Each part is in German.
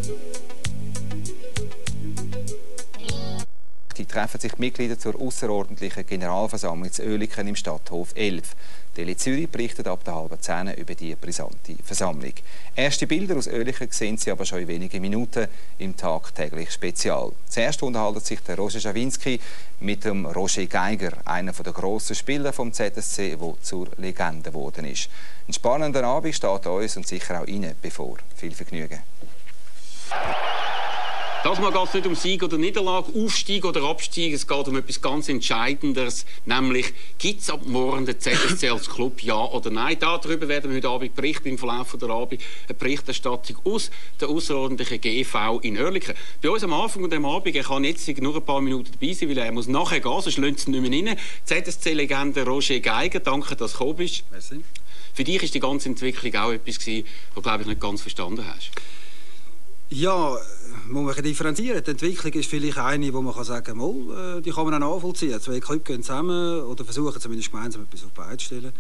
Treffen sich die Mitglieder zur außerordentlichen Generalversammlung zu Oerlikon im Stadthof 11. Tele Zürich berichtet ab der 9:30 über die brisante Versammlung. Erste Bilder aus Oerlikon sehen Sie aber schon in wenigen Minuten im tagtäglich Spezial. Zuerst unterhält sich der Roger Schawinski mit dem Roger Geiger, einer der grossen Spieler vom ZSC, der zur Legende geworden ist. Ein spannender Abend steht uns und sicher auch Ihnen bevor. Viel Vergnügen. Das Mal geht es nicht um Sieg oder Niederlage, Aufstieg oder Abstieg. Es geht um etwas ganz Entscheidendes, nämlich gibt es ab morgen den ZSC als Club, ja oder nein? Darüber werden wir heute Abend berichten, im Verlauf der Abend eine Berichterstattung aus der außerordentlichen GV in Oerlikon. Bei uns am Anfang des Abend, er kann jetzt nur ein paar Minuten dabei sein, weil er muss nachher gehen, sonst lässt es nicht mehr rein. ZSC-Legende Roger Geiger, danke, dass du gekommen bist. Merci. Für dich war die ganze Entwicklung auch etwas, was du, glaube ich, nicht ganz verstanden hast. Ja, muss man differenzieren. Die Entwicklung ist vielleicht eine, wo man kann sagen kann, die kann man auch nachvollziehen. Zwei Clubs gehen zusammen oder versuchen zumindest gemeinsam etwas auf die Beine zu stellen.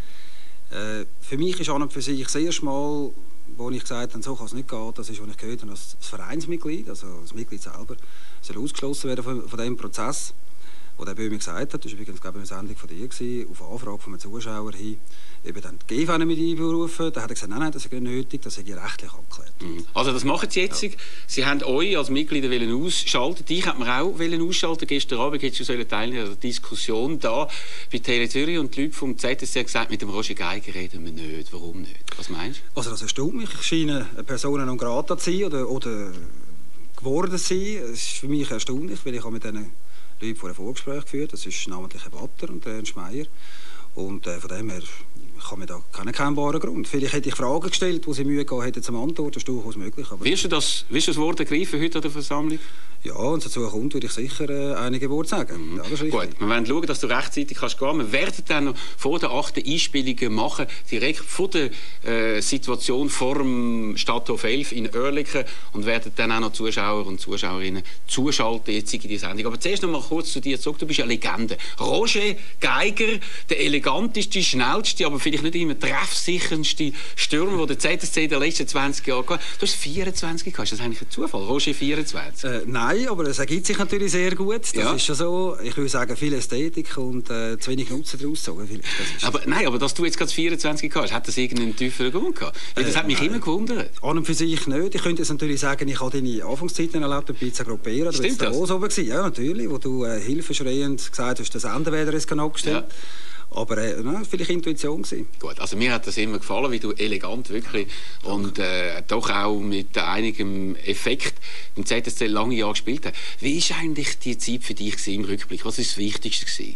Für mich ist an und für sich das erste Mal, wo ich gesagt habe, so kann es nicht gehen, das ist, was ich gehört habe, dass das Vereinsmitglied, also das Mitglied selber, soll ausgeschlossen werden von diesem Prozess. Wo der Böhme gesagt hat, das war übrigens glaube ich, eine Sendung von dir, auf Anfrage von einem Zuschauer hin, eben dann die GV mit einberufen. Da hat er gesagt, nein, das ist nicht nötig, das ist rechtlich abgeklärt. Also das machen Sie jetzt. Ja. Sie haben euch als Mitglieder ausschalten. Dich hat man auch ausschalten. Gestern Abend hättest du teilnehmen an der Diskussion da bei Tele Zürich und die Leute vom ZSC haben gesagt, mit dem Roger Geiger reden wir nicht. Warum nicht? Was meinst du? Also das erstaunt mich. Ich scheine eine Persona non grata zu sein oder geworden zu sein. Es ist für mich erstaunlich, weil ich mit diesen Leuten vor ein Vorgespräch geführt. Das ist namentlich Herr Batter und Ernst Meier. Und von dem her kann man da keinen erkennbaren Grund. Vielleicht hätte ich Fragen gestellt, wo sie Mühe gehabt hätten zum Antworten. Das ist durchaus möglich. Aber wirst du das Wort ergreifen heute an der Versammlung? Ja, wenn es dazu kommt, würde ich sicher einige Worte sagen. Ja, das ist gut, wir werden schauen, dass du rechtzeitig kannst gehen. Wir werden dann noch vor der 8. Einspielungen machen, direkt vor der Situation vor dem Stadthof 11 in Oerlikon und werden dann auch noch Zuschauer und Zuschauerinnen zuschalten jetzt in die Sendung. Aber zuerst noch mal kurz zu dir zurück. Du bist ja Legende. Roger Geiger, der eleganteste, schnellste, aber vielleicht nicht immer treffsicherndste Stürmer, den der ZSC in den letzten 20 Jahren hatte. Du hast 24 gehabt. Ist das eigentlich ein Zufall? Roger 24? Nein, aber es ergibt sich natürlich sehr gut. Das ist schon so, ich würde sagen, viel Ästhetik und zu wenig Nutzen daraus gezogen. Aber dass du jetzt gerade 24 hast, hat das irgendeinen tieferen Grund gehabt? Das hat mich immer gewundert. An und für sich nicht. Ich könnte jetzt natürlich sagen, ich habe deine Anfangszeiten erlebt bei Pizza Gruppera. Stimmt das? Oben gewesen. Ja, natürlich, wo du hilfeschreiend gesagt hast, das Ende wäre es abgestellt. Ja. Aber vielleicht Intuition gewesen. Gut, also mir hat das immer gefallen, wie du elegant wirklich und doch auch mit einigem Effekt im ZSC lange Jahre gespielt hast. Wie war eigentlich die Zeit für dich im Rückblick? Was war das Wichtigste gewesen?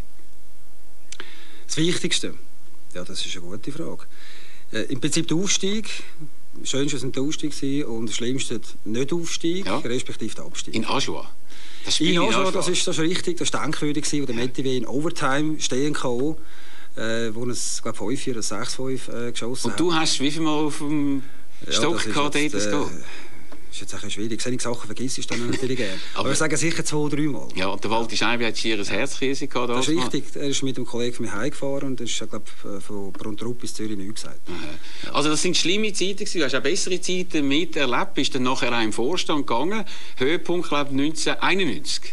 Das Wichtigste? Ja, das ist eine gute Frage. Im Prinzip der Aufstieg. Das Schönste war der Aufstieg und das Schlimmste der Nicht-Aufstieg, respektive der Abstieg. In Ajoie? In Ajoie, das ist richtig. Das war denkwürdig, wo der Metivier in Overtime stehen kann, wo es, glaube 5-4 oder 6-5 geschossen hat. Und du hast wie viel Mal auf dem Stock gehabt, dort zu gehen? Das ist jetzt ein schwierig. Solche Sachen vergisst du dann natürlich gerne. Aber ich sage sicher 2-3 Mal. Ja, und der Walti Scheibe hat schier ein Herzkrise gehabt. Das ist richtig. Er ist mit einem Kollegen von mir heimgefahren und er ist, glaube von Bruntrup bis Zürich nichts gesagt. Ja. Also das sind schlimme Zeiten gewesen. Du hast auch bessere Zeiten miterlebt. Bist dann nachher auch im Vorstand gegangen. Höhepunkt, glaube ich, 1991.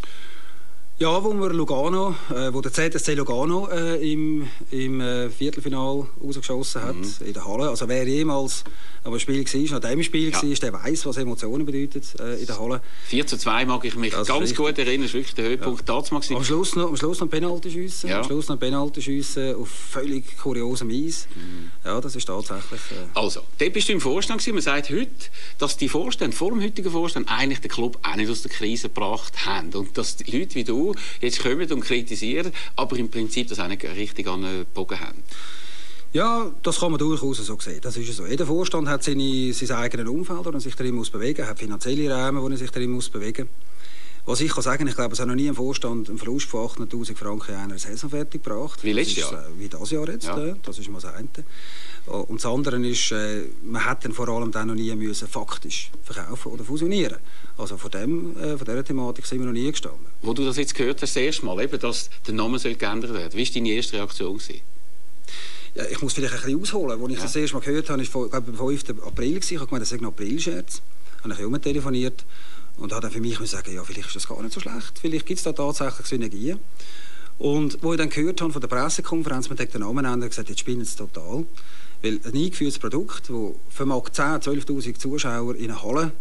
Ja, wo der ZSC Lugano im Viertelfinal rausgeschossen hat, in der Halle. Also wer jemals am Spiel war, nach dem Spiel war, der weiss, was Emotionen bedeutet in der Halle. 4:2 mag ich mich ganz gut erinnern, das war wirklich der Höhepunkt damals. Am Schluss noch Penaltyschüsse. Am Schluss noch Penaltyschüsse auf völlig kuriosem Eis. Ja, das ist tatsächlich... Also, dort bist du im Vorstand gewesen. Man sagt heute, dass die Vorstände, vor dem heutigen Vorstand, eigentlich den Club auch nicht aus der Krise gebracht haben. Und dass die Leute wie du jetzt kommen und kritisieren, aber im Prinzip das auch nicht richtig angebogen haben. Ja, das kann man durchaus so sehen. Das ist so. Jeder Vorstand hat sein eigenes Umfeld, wo er sich darin bewegen muss, hat finanzielle Rahmen, wo er sich darin bewegen muss. Was ich kann sagen, ich glaube, es hat noch nie ein Vorstand einen Verlust von 800'000 Franken in einer Saison fertig gebracht. Wie letztes Jahr? Wie das Jahr jetzt. Ja. Das ist mal das eine. Und das andere ist, man hätte vor allem dann noch nie müssen faktisch verkaufen oder fusionieren. Also von dieser Thematik sind wir noch nie gestanden. Wo du das jetzt gehört hast, das erste Mal, eben, dass der Name geändert werden soll, wie war deine erste Reaktion? Ja, ich muss vielleicht ein bisschen ausholen. Als ich das erste Mal gehört habe, war es am 5. April. Ich habe gemeint, das sei ein Aprilscherz. habe ich telefoniert und habe dann für mich sagen, ja, vielleicht ist das gar nicht so schlecht, vielleicht gibt es da tatsächlich Synergien. Und wo ich dann gehört habe von der Pressekonferenz, man hat den Namen ändern, gesagt, jetzt spinnen sie total. Weil ein eingeführtes Produkt, das vermag 10.000, 12.000 Zuschauer in eine Halle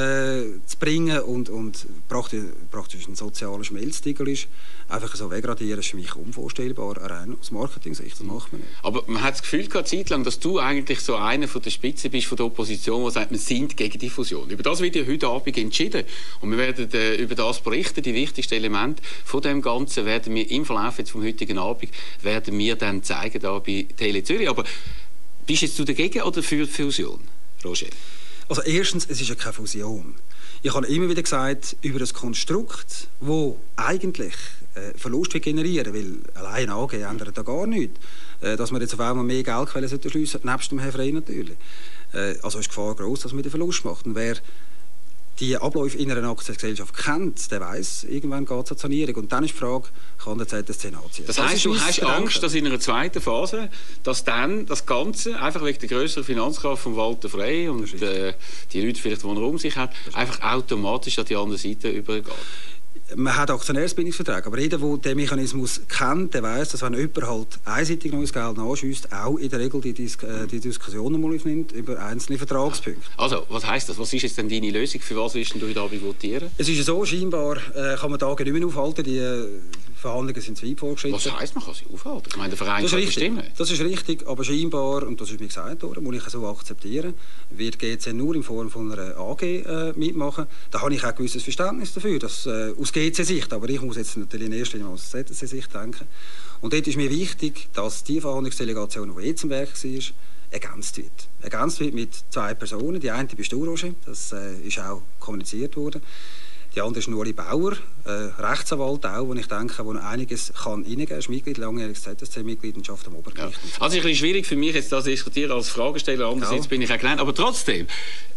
zu bringen und praktisch ein sozialer Schmelztiegel ist, einfach so wegradieren, ist für mich unvorstellbar, rein aus Marketing-Sicht. Das macht man nicht. Aber man hat das Gefühl gehabt, zeitlang, dass du eigentlich so einer von der Spitze bist von der Opposition, der sagt, wir sind gegen die Fusion. Über das wird ja heute Abend entschieden. Und wir werden über das berichten. Die wichtigsten Elemente von dem Ganzen werden wir im Verlauf jetzt vom heutigen Abend werden wir dann zeigen da bei Tele Zürich. Aber bist jetzt du dagegen oder für die Fusion, Roger? Also erstens, es ist ja keine Fusion. Ich habe immer wieder gesagt, über das Konstrukt, das eigentlich Verlust generieren will, allein AG ändert da gar nichts. Dass wir jetzt auf einmal mehr Geldquellen schliessen sollten, nebst dem Herrn Frey natürlich. Also ist die Gefahr gross, dass man den Verlust macht. Und wer die Abläufe in einer Aktiengesellschaft kennt, der weiss, irgendwann geht es an die Sanierung. Und dann ist die Frage, kann der ZSC nachziehen? Das heisst, du hast Angst, dass in einer zweiten Phase, dass dann das Ganze, einfach wegen der grösseren Finanzkraft von Walter Frey und die Leute vielleicht, die er um sich hat, einfach automatisch an die andere Seite übergeht? Man hat Aktionärsbindungsverträge, aber jeder, der den Mechanismus kennt, der weiss, dass wenn jemand halt einseitig neues Geld nachschießt, auch in der Regel die Diskussionen mal aufnimmt über einzelne Vertragspunkte. Also, was heisst das? Was ist jetzt denn deine Lösung? Für was willst du heute Abend votieren? Es ist so, scheinbar kann man Tage nicht mehr aufhalten. Die Verhandlungen sind zu weit vorgeschritten. Was heisst, man kann sie aufhalten? Ich meine, der Verein kann bestimmen. Das ist richtig, aber scheinbar, und das ist mir gesagt worden, muss ich so akzeptieren, wird GC nur in Form von einer AG mitmachen. Da habe ich auch ein gewisses Verständnis dafür, dass aus GC-Sicht, aber ich muss jetzt natürlich in erster Linie aus ZSC-Sicht denken. Und dort ist mir wichtig, dass die Verhandlungsdelegation, die jetzt am Werk war, ergänzt wird. Ergänzt wird mit 2 Personen. Die eine bist du, Roger, das ist auch kommuniziert worden. Die andere ist Nuri Bauer, Rechtsanwalt auch, wo ich denke, wo einiges kann reingeben kann. Er ist Mitglied, langjähriges ZSC-Mitglied und schafft am Obergericht. Ja. Also ist ein bisschen schwierig für mich, jetzt das zu diskutieren als Fragesteller. Andererseits bin ich auch gelernt. Aber trotzdem,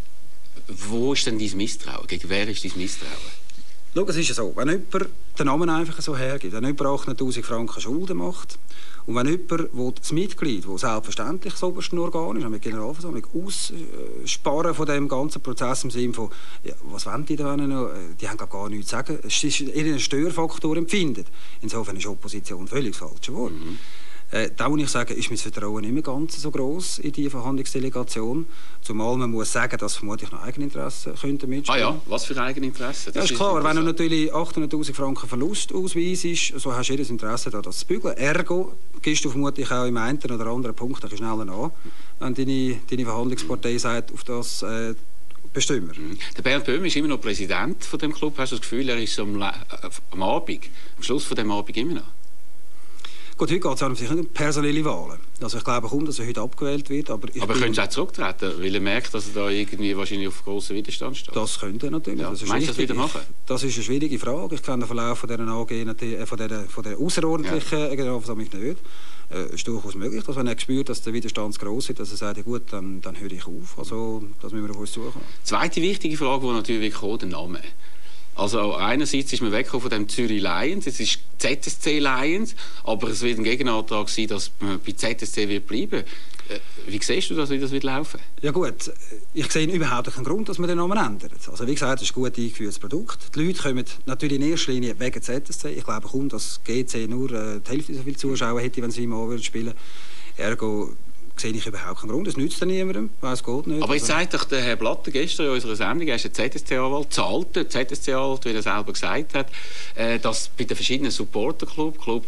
wo ist denn dein Misstrauen? Gegen wer ist dein Misstrauen? Schau, es ist ja so, wenn jemand den Namen einfach so hergibt, wenn jemand 800'000 Franken Schulden macht und wenn jemand das Mitglied, das selbstverständlich das oberste Organ ist, mit Generalversammlung, aussparen von dem ganzen Prozess im Sinne von, ja, was wollen die da noch? Die haben gar nichts zu sagen. Es ist ein Störfaktor empfindet. Insofern ist Opposition völlig das falsche Wort. Da muss ich sagen, ist mein Vertrauen nicht mehr ganz so gross in die Verhandlungsdelegation. Zumal man muss sagen, dass vermutlich noch Eigeninteressen könnten mitspielen. Ah ja, was für Eigeninteressen? Das ist klar, wenn du natürlich 800'000 Franken Verlust ausweisst, so hast du jedes Interesse daran, das zu bügeln. Ergo gehst du vermutlich auch im einen oder anderen Punkt ein bisschen schneller an, wenn deine Verhandlungspartei sagt, auf das bestimmen wir. Der Bernd Böhm ist immer noch Präsident von dem Club. Hast du das Gefühl, er ist am Abend, am Schluss von dem Abend immer noch? Gut, heute geht es sicher nicht um personelle Wahlen. Also ich glaube kaum, dass er heute abgewählt wird. Aber er könnte auch zurücktreten, weil er merkt, dass er da irgendwie wahrscheinlich auf grossen Widerstand steht. Das könnte er natürlich. Ja. Das meinst du das wieder machen? Das ist eine schwierige Frage. Ich kenne den Verlauf von dieser AG, von der außerordentlichen Generalversammlung nicht. Es ist durchaus möglich, dass wenn er spürt, dass der Widerstand zu gross ist, dass er sagt, ja gut, dann höre ich auf. Also das müssen wir auf uns suchen. Zweite wichtige Frage, die natürlich kommt, der Name. Also einerseits ist man weggekommen von dem Zürich Lions, jetzt ist ZSC Lions, aber es wird ein Gegenantrag sein, dass man bei ZSC wird bleiben. Wie siehst du das, wie das wird laufen? Ja gut, ich sehe überhaupt keinen Grund, dass man den Namen ändert. Also wie gesagt, es ist ein gut eingeführtes Produkt. Die Leute kommen natürlich in erster Linie wegen ZSC. Ich glaube kaum, dass GC nur die Hälfte so viele Zuschauer hätte, wenn sie im A spielen würden. Ergo sehe ich überhaupt keinen Grund. Das nützt dann niemandem, weil es geht nicht. Aber jetzt sagt doch der Herr Blatter gestern in unserer Sendung, er ist ein ZSC-Anwalt, zahlte ZSC-Anwalt, wie er selber gesagt hat, dass bei den verschiedenen Supporterclubs, Club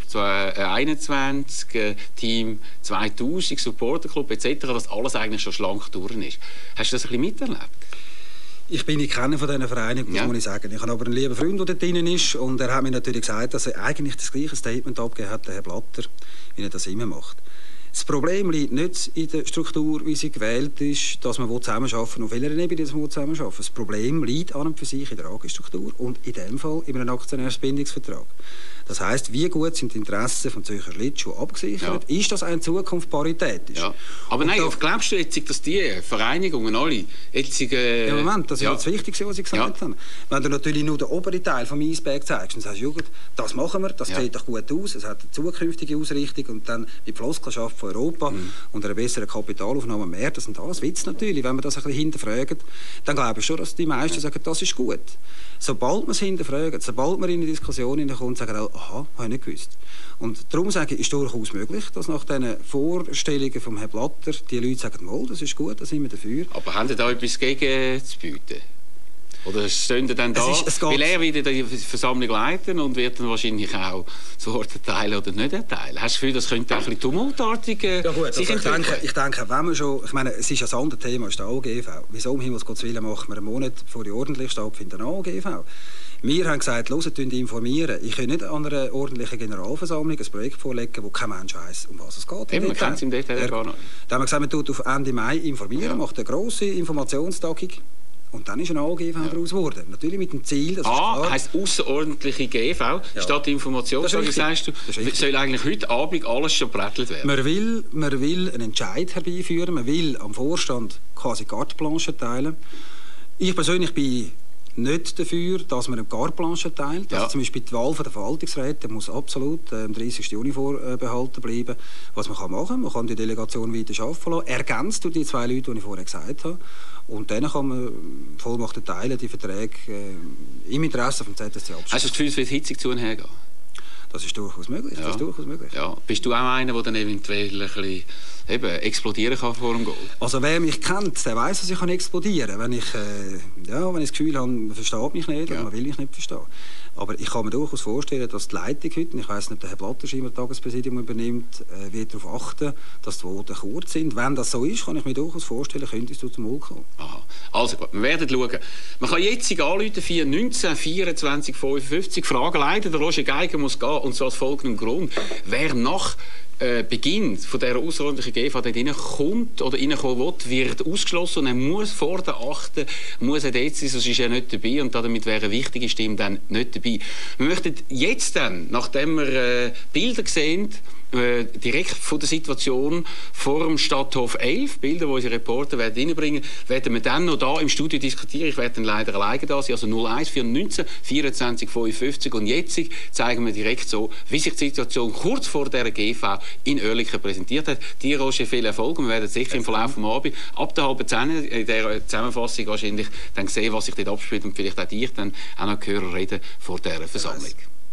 21, Team 2000, Supporterclub etc., dass alles eigentlich schon schlank durch ist. Hast du das ein bisschen miterlebt? Ich bin nicht keiner von diesen Vereinen, muss ich sagen. Ich habe aber einen lieben Freund, der dort drin ist, und er hat mir natürlich gesagt, dass er eigentlich das gleiche Statement abgegeben hat, der Herr Blatter, wie er das immer macht. Das Problem liegt nicht in der Struktur, wie sie gewählt ist, dass man zusammenarbeiten will, auf welcher Ebene man zusammenarbeiten will. Das Problem liegt an und für sich in der AG-Struktur und in dem Fall in einem Aktionärsbindungsvertrag. Das heisst, wie gut sind die Interessen von Zürcher Schlittschuh abgesichert? Ja. Ist das in Zukunft paritätisch? Ja. Aber nein, glaubst du jetzt, dass die Vereinigungen alle jetzt... Ja, Moment, das ist das Wichtigste, was ich gesagt habe. Wenn du natürlich nur den oberen Teil vom Eisberg zeigst und sagst, Jugend, das machen wir, das sieht doch gut aus, es hat eine zukünftige Ausrichtung und dann mit Flosskelschaft von Europa und einer besseren Kapitalaufnahme mehr, das sind alles Witze natürlich. Wenn man das ein bisschen hinterfragt, dann glaube ich schon, dass die meisten sagen, das ist gut. Sobald man es hinterfragt, sobald man in eine Diskussion hineinkommt, sagen alle, aha, habe ich nicht gewusst. Und darum sage ich, ist durchaus möglich, dass nach diesen Vorstellungen von Herrn Blatter die Leute sagen, mal, das ist gut, da sind wir dafür. Aber haben Sie da etwas gegen zu bieten? Oder stehen Sie dann da, weil er wieder die Versammlung leiten und wird dann wahrscheinlich auch zu Wort erteilen oder nicht erteilen? Hast du das Gefühl, das könnte auch ein bisschen tumultartig sich entwickeln? Ich denke, wenn man schon, ich meine, es ist ein anderes Thema, ist der AOGV. Wieso um Himmels Willen machen wir einen Monat vor die ordentlich stattfindende AOGV? Wir haben gesagt, hört, informieren. Ich kann nicht an einer ordentlichen Generalversammlung ein Projekt vorlegen, wo kein Mensch weiss, um was es geht. Eben, man kennt es im Detail gar nicht. Dann haben wir gesagt, man tut auf Ende Mai informieren, macht eine grosse Informationstagung. Und dann ist ein AGV daraus geworden. Natürlich mit dem Ziel, das ist klar. Heisst außerordentliche GV statt Informationstagung, sagst du, soll eigentlich heute Abend alles schon gebrettelt werden? Man will einen Entscheid herbeiführen, man will am Vorstand quasi Carte Blanche teilen. Ich persönlich bin nicht dafür, dass man eine Carte Blanche teilt. Also zum Beispiel die Wahl der Verwaltungsräte muss absolut am 30. Juni vorbehalten bleiben. Was man machen kann, man kann die Delegation weiter arbeiten lassen, ergänzt durch die 2 Leute, die ich vorher gesagt habe. Und dann kann man Vollmachten teilen, die Verträge im Interesse des ZSC abschließen. Hast du das Gefühl, es wird hitzig zu und her gehen? Das ist durchaus möglich. Ja. Das ist durchaus möglich. Ja. Bist du auch einer, der dann eventuell ein bisschen explodieren kann vor dem Goal? Also wer mich kennt, der weiss, dass ich explodieren kann. Wenn ich das Gefühl habe, man versteht mich nicht oder man will mich nicht verstehen. Aber ich kann mir durchaus vorstellen, dass die Leitung heute, ich weiss nicht, ob der Herr Blatter das Tagespräsidium übernimmt, wird darauf achten, dass die Voten kurz sind. Wenn das so ist, kann ich mir durchaus vorstellen, könnte es zum Mund kommen. Aha. Also gut, wir werden schauen. Man kann jetzt anrufen, 419 24 55, Fragen leiten. Der Roger Geiger muss gehen, und zwar aus folgendem Grund. Wer nach Beginn von dieser außerordentlichen GV dort reinkommt oder reinkommen will, wird ausgeschlossen und er muss vor der 8. muss er dort sein, sonst ist er nicht dabei und damit wäre eine wichtige Stimme dann nicht dabei. Wir möchten jetzt dann, nachdem wir Bilder sehen, direkt von der Situation vor dem Stadthof 11, Bilder, die unsere Reporter reinbringen werden wir dann noch da im Studio diskutieren. Ich werde dann leider alleine da sein, also 01 419 24 55 und jetzt zeigen wir direkt so, wie sich die Situation kurz vor der GV in Oerlikon präsentiert hat. Dir, Roger, viel Erfolg und wir werden sicher im Verlauf des Abends ab der 9:30 in dieser Zusammenfassung wahrscheinlich dann sehen, was sich dort abspielt und vielleicht auch dich dann auch noch hören reden vor dieser Versammlung.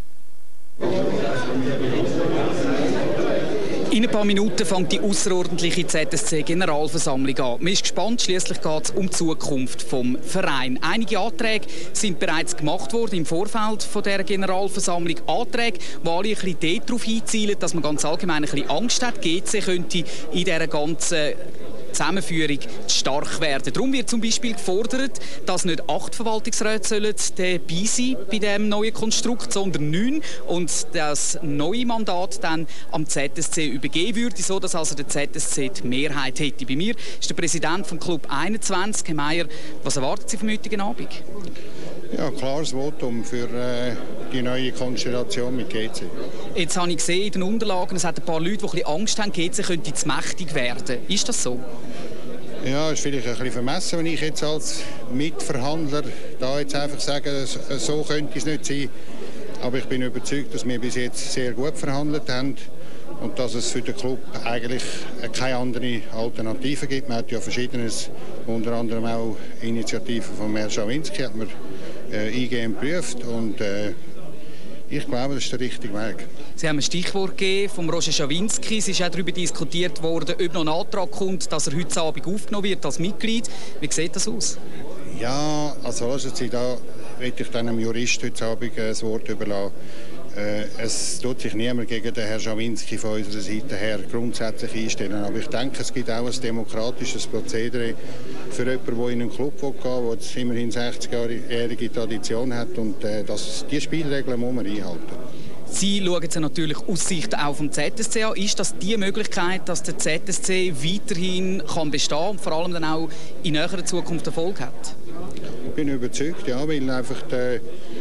In ein paar Minuten fängt die außerordentliche ZSC-Generalversammlung an. Man ist gespannt, schliesslich geht es um die Zukunft des Vereins. Einige Anträge sind bereits gemacht worden im Vorfeld von der Generalversammlung. Anträge, die alle ein bisschen darauf hinzielen, dass man ganz allgemein ein bisschen Angst hat, GC könnte in dieser ganzen Zusammenführung stark werden. Darum wird zum Beispiel gefordert, dass nicht 8 Verwaltungsräte dabei sein bei diesem neuen Konstrukt, sondern 9 und das neue Mandat dann am ZSC übergeben würde, so dass also der ZSC die Mehrheit hätte. Bei mir ist der Präsident vom Club 21, Herr Meier. Was erwarten Sie vom heutigen Abend? Ja, klares Votum für die neue Konstellation mit GC. Jetzt habe ich gesehen in den Unterlagen, es hat ein paar Leute, die ein bisschen Angst haben, GC könnte zu mächtig werden. Ist das so? Ja, es ist vielleicht ein bisschen vermessen, wenn ich jetzt als Mitverhandler da jetzt einfach sage, so könnte es nicht sein. Aber ich bin überzeugt, dass wir bis jetzt sehr gut verhandelt haben und dass es für den Club eigentlich keine andere Alternative gibt. Man hat ja Verschiedenes, unter anderem auch Initiativen von Herrn Schawinski, hat man eingehend geprüft und ich glaube, das ist der richtige Weg. Sie haben ein Stichwort gegeben von Roger Schawinski. Es ist auch darüber diskutiert worden, ob noch ein Antrag kommt, dass er heute Abend aufgenommen wird als Mitglied. Wie sieht das aus? Ja, also lassen Sie, da möchte ich dann einem Jurist heute Abend das Wort überlassen. Es tut sich niemand gegen den Herrn Schawinski von unserer Seite her grundsätzlich einstellen. Aber ich denke, es gibt auch ein demokratisches Prozedere für jemanden, der in einen Club gehen will, der jetzt immerhin 60-jährige Tradition hat. Und diese Spielregeln muss man einhalten. Sie schauen es natürlich aus Sicht auch vom ZSC an. Ist das die Möglichkeit, dass der ZSC weiterhin kann bestehen und vor allem dann auch in näherer Zukunft Erfolg hat? Ich bin überzeugt, ja, weil einfach das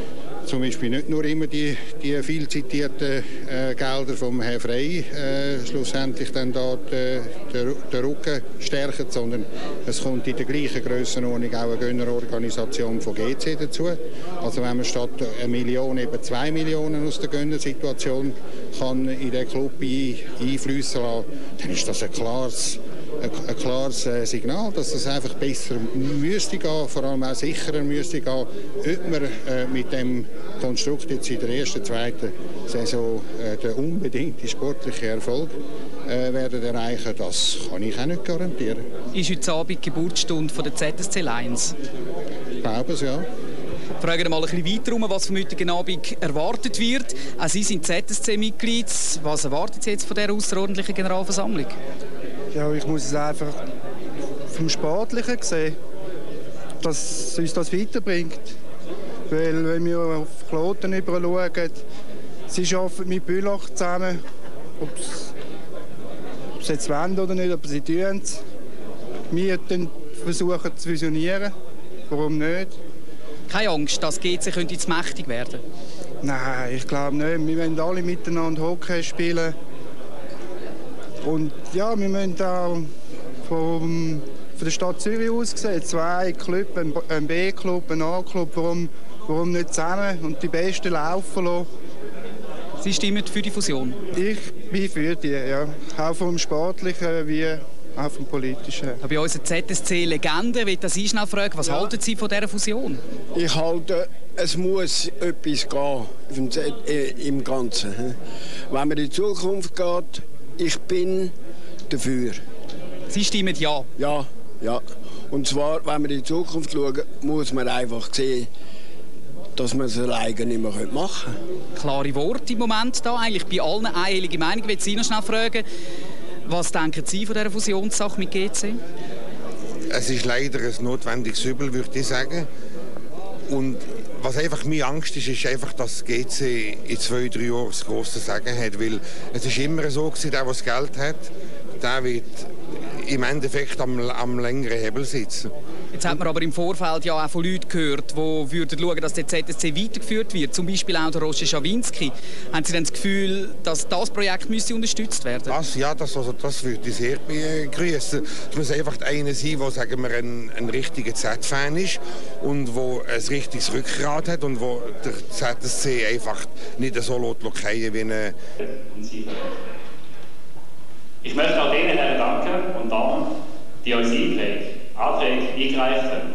zum Beispiel nicht nur immer die viel zitierten Gelder vom Herrn Frey schlussendlich dann da den Rücken stärken, sondern es kommt in der gleichen Grössenordnung auch eine Gönnerorganisation von GC dazu. Also wenn man statt 1 Million eben 2 Millionen aus der Gönnersituation kann in den Club einfließen lassen, dann ist das ein klares Signal, dass das einfach besser müsste gehen, vor allem auch sicherer müsste gehen, ob man mit dem Konstrukt jetzt in der ersten, zweiten Saison den unbedingten sportlichen Erfolg werden erreichen, das kann ich auch nicht garantieren. Ist heute Abend die Geburtsstunde von der ZSC Lions? Ich glaube es, ja. Fragen wir mal ein bisschen weiter um, was vom heutigen Abend erwartet wird. Auch Sie sind ZSC-Mitglied. Was erwarten Sie jetzt von dieser außerordentlichen Generalversammlung? Ja, ich muss es einfach vom Sportlichen sehen, dass uns das weiterbringt. Weil wenn wir auf Kloten schauen, sie arbeiten mit Bülach zusammen, ob sie jetzt wollen oder nicht, aber sie tun es. Wir versuchen zu fusionieren, warum nicht? Keine Angst, dass GC könnte zu mächtig werden? Nein, ich glaube nicht. Wir wollen alle miteinander Hockey spielen. Und ja, wir müssen auch von der Stadt Zürich aus sehen, 2 Clubs, ein B-Club, ein A-Club, warum nicht zusammen und die Besten laufen lassen. Sie stimmen für die Fusion? Ich bin für die, ja. Auch vom Sportlichen wie auch vom Politischen. Bei unserer ZSC-Legende will ich Sie schnell fragen, was halten Sie von dieser Fusion? Ich halte, es muss etwas gehen im Ganzen. Wenn man in die Zukunft geht, ich bin dafür. Sie stimmen ja? Ja. Und zwar, wenn wir in die Zukunft schauen, muss man einfach sehen, dass man es alleine nicht mehr machen kann. Klare Worte im Moment da, eigentlich bei allen einhellige Meinung. Ich will Sie noch schnell fragen, was denken Sie von dieser Fusionssache mit GC? Es ist leider ein notwendiges Übel, würde ich sagen. Und was einfach meine Angst ist, ist einfach, dass GC in 2-3 Jahren das grosse Sagen hat. Weil es ist immer so gewesen, der das Geld hat, der wird im Endeffekt am längeren Hebel sitzen. Jetzt hat man aber im Vorfeld ja auch von Leuten gehört, die würden schauen, dass der ZSC weitergeführt wird. Zum Beispiel auch der Roger Schawinski. Haben Sie denn das Gefühl, dass das Projekt müsste unterstützt werden? Das würde ich sehr begrüßen. Es muss einfach einer sein, der, sagen wir, ein richtiger Z-Fan ist und der ein richtiges Rückgrat hat und wo der ZSC einfach nicht so fallen wie eine... Ich möchte auch denen Herren danken und Damen, die uns Anträge eingereicht haben.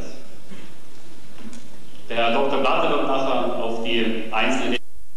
Der Herr Dr. Blatter wird nachher auf die einzelnen...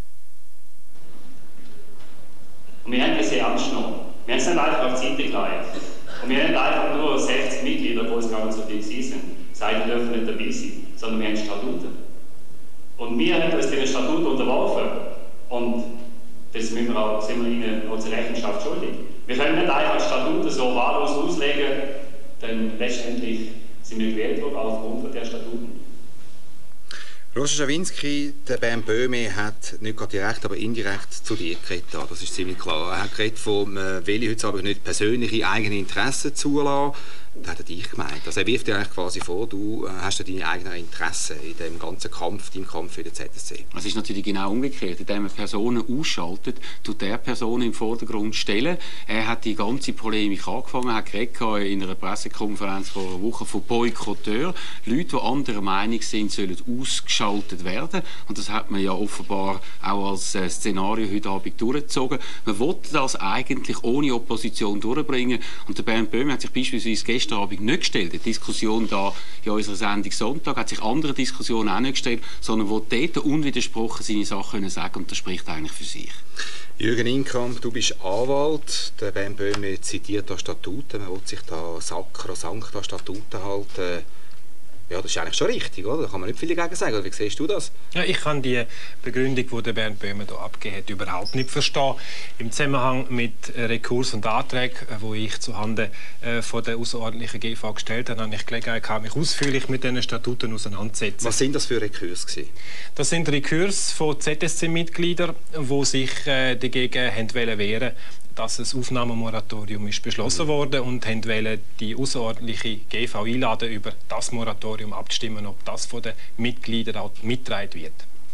Und wir haben das sehr ernst genommen. Wir haben es nicht einfach auf die Seite gelegt. Und wir haben nicht einfach nur 60 Mitglieder, die es gar nicht so viel sind, sagen, die dürfen nicht dabei sein, sondern wir haben Statuten. Und wir haben uns diesen Statuten unterworfen. Und das sind wir ihnen auch zur Rechenschaft schuldig. Wir können nicht einfach Statuten so wahllos auslegen, denn letztendlich sind wir gewählt worden aufgrund der Statuten. Roger Schawinski, der Bernd Böhme, hat nicht gerade direkt, aber indirekt zu dir geredet. Das ist ziemlich klar. Er hat geredet von, will ich heute aber nicht persönliche eigene Interessen zulassen. Da hat er dich gemeint. Also er wirft dir eigentlich quasi vor, du hast ja deine eigenen Interessen in dem ganzen Kampf, deinem Kampf für den ZSC. Es ist natürlich genau umgekehrt. Indem man Personen ausschaltet, tut der Person im Vordergrund stellen. Er hat die ganze Polemik angefangen. Er hat geredet in einer Pressekonferenz vor einer Woche von Boykotteurs. Leute, die anderer Meinung sind, sollen ausgeschaltet werden. Und das hat man ja offenbar auch als Szenario heute Abend durchgezogen. Man wollte das eigentlich ohne Opposition durchbringen. Und der Bernd Böhme hat sich beispielsweise gestern Abend nicht gestellt. Die Diskussion da in unserer Sendung Sonntag hat sich andere Diskussionen auch nicht gestellt, sondern wo dort unwidersprochen seine Sachen sagen können, und das spricht eigentlich für sich. Jürgen Inkamp, du bist Anwalt. Der Bernd Böhme zitiert da Statuten. Man will sich da sakrosankt an Statuten halten. Ja, das ist eigentlich schon richtig, oder? Da kann man nicht viel dagegen sagen. Oder wie siehst du das? Ja, ich kann die Begründung, die der Bernd Böhme hier abgegeben hat, überhaupt nicht verstehen. Im Zusammenhang mit Rekurs und Anträgen, die ich zuhanden von der außerordentlichen GV gestellt habe, habe ich Gelegenheit, mich ausführlich mit diesen Statuten auseinanderzusetzen. Was sind das für Rekurs gewesen? Das sind Rekurs von ZSC-Mitgliedern, die sich dagegen wehren wollten, dass ein Aufnahmemoratorium ist beschlossen wurde und wollten die außerordentliche GV einladen, über das Moratorium abzustimmen, ob das von den Mitgliedern auch mitgetragen wird.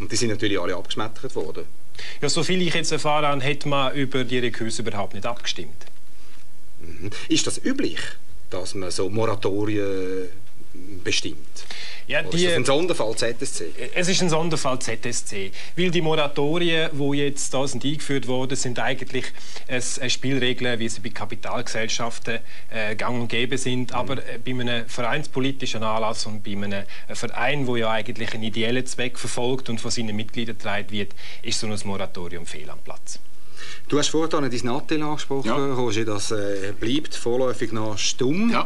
Und die sind natürlich alle abgeschmettert worden. Ja, soviel ich jetzt erfahren habe, hat man über die Rekurse überhaupt nicht abgestimmt. Ist das üblich, dass man so Moratorien bestimmt? Ja, ist das ein Sonderfall ZSC? Es ist ein Sonderfall ZSC, weil die Moratorien, die jetzt da sind eingeführt wurden, sind eigentlich Spielregeln, wie sie bei Kapitalgesellschaften gang und gäbe sind. Aber bei einem vereinspolitischen Anlass und bei einem Verein, der ja eigentlich einen ideellen Zweck verfolgt und von seinen Mitgliedern getragen wird, ist so ein Moratorium fehl am Platz. Du hast vorhin dein Nattel angesprochen, ja. Roger, das bleibt vorläufig noch stumm. Ja.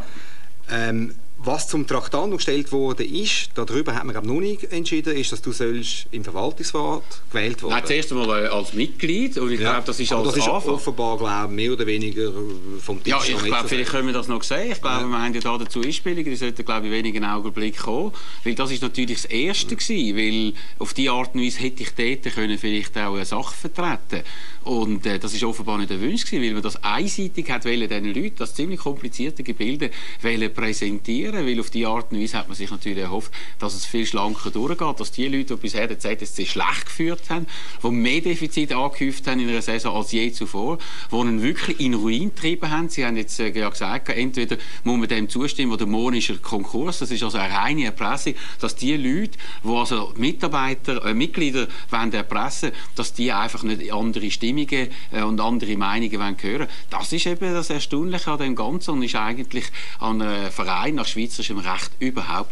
Was zum Traktandum gestellt wurde, ist, darüber hat man noch nicht entschieden, ist, dass du im Verwaltungsrat gewählt worden. Nein, zuerst einmal als Mitglied. Und ich glaube, das ist als Anfang. Offenbar, glaube mehr oder weniger vom Tisch. Ja, ich glaube, vielleicht können wir das noch sehen. Ich glaube, wir haben ja da dazu Einspielungen, die sollten, glaube ich, wenigen Augenblick kommen. Weil das ist natürlich das Erste gewesen, weil auf diese Art und Weise hätte ich dort können vielleicht auch eine Sache vertreten. Und das ist offenbar nicht erwünscht gewesen, weil man das einseitig hat wollen, diesen Leuten das ziemlich komplizierte Gebilde präsentieren. Weil auf diese Art und Weise hat man sich natürlich erhofft, dass es viel schlanker durchgeht, dass die Leute, die bisher den ZSC schlecht geführt haben, die mehr Defizite angehäuft haben in einer Saison als je zuvor, die ihn wirklich in Ruin getrieben haben. Sie haben jetzt ja gesagt, entweder muss man dem zustimmen oder morgen ist ein Konkurs. Das ist also eine reine Erpressung, dass die Leute, die also Mitglieder wollen erpressen, dass die einfach nicht andere Stimmungen und andere Meinungen hören wollen. Das ist eben das Erstaunliche an dem Ganzen und ist eigentlich an einem Verein nach schweizerischem Recht überhaupt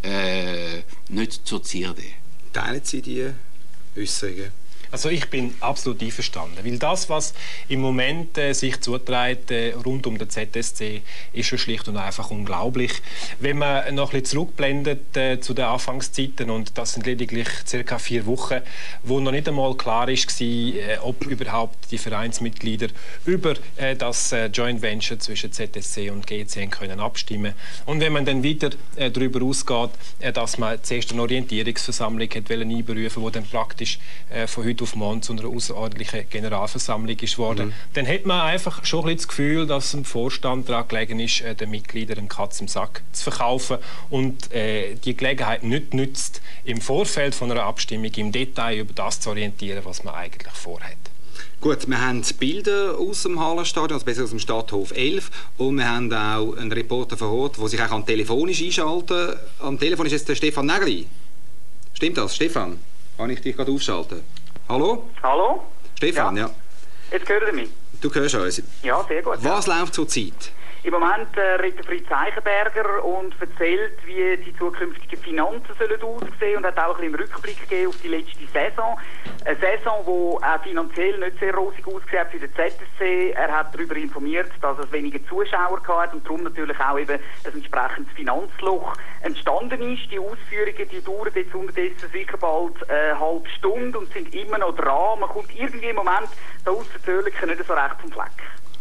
nicht zur Zierde. Teilen Sie die Äußerungen? Also ich bin absolut einverstanden, weil das, was im Moment sich zutreibt rund um den ZSC, ist schon schlicht und einfach unglaublich. Wenn man noch ein bisschen zurückblendet zu den Anfangszeiten, und das sind lediglich ca. 4 Wochen, wo noch nicht einmal klar war, ob überhaupt die Vereinsmitglieder über das Joint Venture zwischen ZSC und GC können abstimmen. Und wenn man dann wieder darüber ausgeht, dass man zuerst eine Orientierungsversammlung einberufen wollte, die dann praktisch von heute auf morgen zu einer außerordentlichen Generalversammlung ist worden, dann hat man einfach schon ein bisschen das Gefühl, dass dem Vorstand daran gelegen ist, den Mitgliedern einen Katz im Sack zu verkaufen und die Gelegenheit nicht nützt, im Vorfeld von einer Abstimmung im Detail über das zu orientieren, was man eigentlich vorhat. Gut, wir haben Bilder aus dem Hallenstadion, also besser aus dem Stadthof 11, und wir haben auch einen Reporter vor Ort, der sich auch telefonisch einschalten. Am Telefon ist jetzt der Stefan Nägeli. Stimmt das, Stefan? Kann ich dich gerade aufschalten? Hallo? Hallo? Stefan, ja. Jetzt hören Sie mich? Du hörst uns. Ja, sehr gut. Was läuft zurzeit? Im Moment redet Fritz Eichenberger und erzählt, wie die zukünftigen Finanzen sollen aussehen und hat auch ein bisschen im Rückblick gegeben auf die letzte Saison. Eine Saison, die auch finanziell nicht sehr rosig ausgesehen hat für den ZSC. Er hat darüber informiert, dass es weniger Zuschauer gab und darum natürlich auch eben ein entsprechendes Finanzloch entstanden ist. Die Ausführungen, die dauern jetzt unterdessen sicher bald eine halbe Stunde und sind immer noch dran. Man kommt irgendwie im Moment da Aussertürlichen nicht so recht vom Fleck.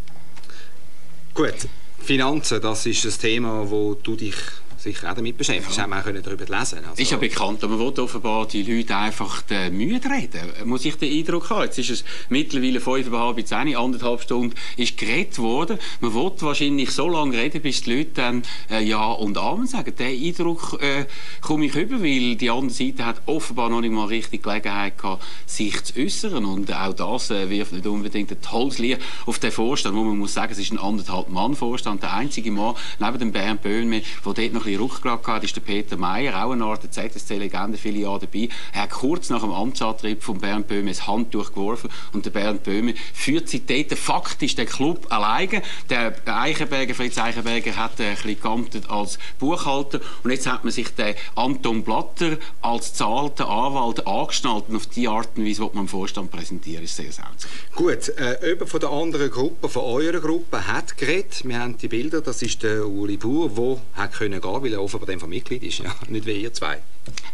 Gut. Finanzen, das ist ein Thema, wo du dich sicher auch damit beschäftigst. Ja. Haben wir darüber lesen. Also ist ja bekannt, aber man will offenbar die Leute einfach müde reden. Muss ich den Eindruck haben. Jetzt ist es mittlerweile 5,5 10, 1,5 Stunden ist geredet worden. Man will wahrscheinlich so lange reden, bis die Leute dann Ja und Amen sagen. Den Eindruck komme ich über, weil die andere Seite hat offenbar noch nicht mal richtig Gelegenheit gehabt, sich zu äußern. Und auch das wirft nicht unbedingt ein tolles Licht auf den Vorstand, wo man muss sagen, es ist ein 1,5-Mann-Vorstand. Der einzige Mann neben dem Bernd Böhme, der dort noch Rückgrat gehabt, ist der Peter Meyer, auch eine Art ZSC-Legende, viele Jahre dabei. Er hat kurz nach dem Amtsantritt von Bernd Böhme das Handtuch geworfen und der Bernd Böhme führt seitdem faktisch den Club alleine. Der Fritz Eichenberger hat ein bisschen geamtet als Buchhalter und jetzt hat man sich den Anton Blatter als zahlten Anwalt angeschnallt und auf die Art und Weise, die man im Vorstand präsentieren, ist sehr seltsam. Gut, jemand von der anderen Gruppe, von eurer Gruppe, hat geredet. Wir haben die Bilder, das ist der Uli Buhr, der hat können gehen, weil er offenbar dem Mitglied ist, ja, nicht wie ihr zwei.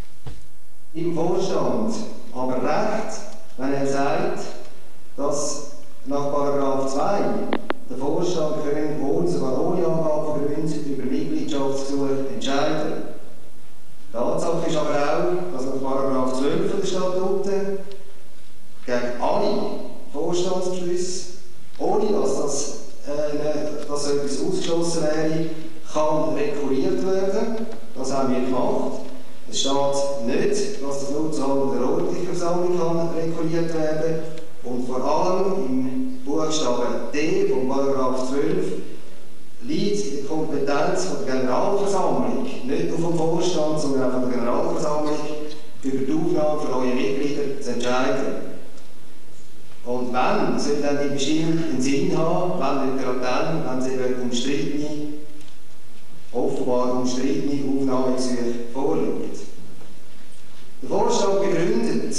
Im Vorstand aber recht, wenn er sagt, dass nach § 2 der Vorstand ohne Angabe von der Münze über Mitgliedschaftsgesuche entscheiden. Tatsache ist aber auch, dass nach § 12 der Statuten gegen alle Vorstandsbeschlüsse, ohne dass so etwas ausgeschlossen wäre, kann rekurriert werden. Das haben wir gemacht. Es steht nicht, dass das nur zuhanden der ordentlichen Versammlung kann reguliert werden. Und vor allem im Buchstaben D von § 12 liegt in der Kompetenz von der Generalversammlung, nicht nur vom Vorstand, sondern auch von der Generalversammlung, über die Aufnahme von neuen Mitgliedern zu entscheiden. Und wenn, soll dann die Bestimmung einen Sinn haben, wenn nicht gerade dann, wenn es eben offenbar umstrittene Aufnahmegesuche vorliegt. Der Vorstand begründet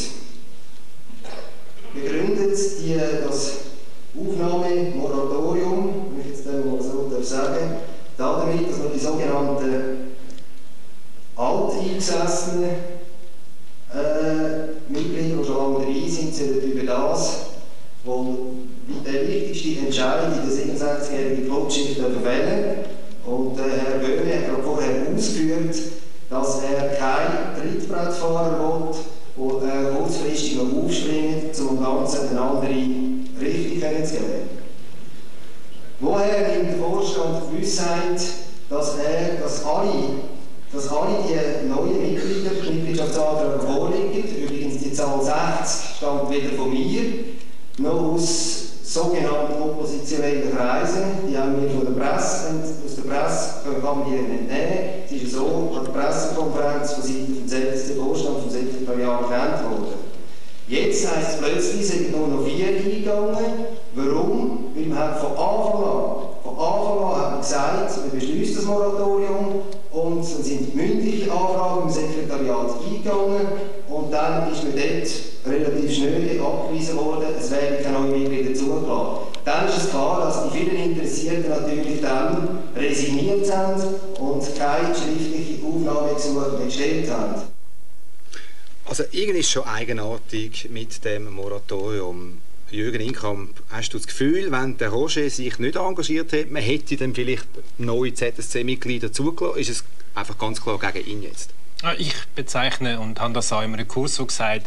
das Aufnahmemoratorium, wenn ich jetzt mal so sagen darf, damit, dass man die sogenannten alteingesessenen Mitglieder, die schon lange dabei sind, über das, wo der wichtigste Entscheid in der 67-jährigen Clubschicht verwählen. Und Herr Böhme hat gerade vorher ausgeführt, dass er keinen Trittbrettfahrer will, der kurzfristig noch aufspringt, um dem Ganzen eine andere Richtung kennenzugeben. Woher nimmt der Vorstand die Gewissheit, dass alle die neuen Mitglieder, die Mitgliedschaftsantrag vorliegen, übrigens die Zahl 60 stammt wieder von mir, noch aus sogenannten oppositionellen Kreisen, die haben wir von der Presse, aus der Presse kann man die entnehmen. Es ist so, an der Pressekonferenz von Seiten vom ZSC-Vorstand vom Sekretariat genannt worden. Jetzt heisst es plötzlich, es sind nur noch 4 eingegangen. Warum? Weil man von Anfang an hat man gesagt, wir beschließen das Moratorium und dann sind mündliche Anfragen im Sekretariat eingegangen und dann ist man dort relativ schnell abgewiesen worden, es werden keine neuen Mitglieder zugelassen. Dann ist es klar, dass die vielen Interessierten natürlich dann resigniert haben und keine schriftliche Aufnahmegesuche mehr gestellt haben. Also irgendwie ist es schon eigenartig mit dem Moratorium. Jürgen Inkamp, hast du das Gefühl, wenn der Roger sich nicht engagiert hätte, man hätte dann vielleicht neue ZSC-Mitglieder zugelassen? Ist es einfach ganz klar gegen ihn jetzt? Ich bezeichne und habe das auch im Rekurs so gesagt,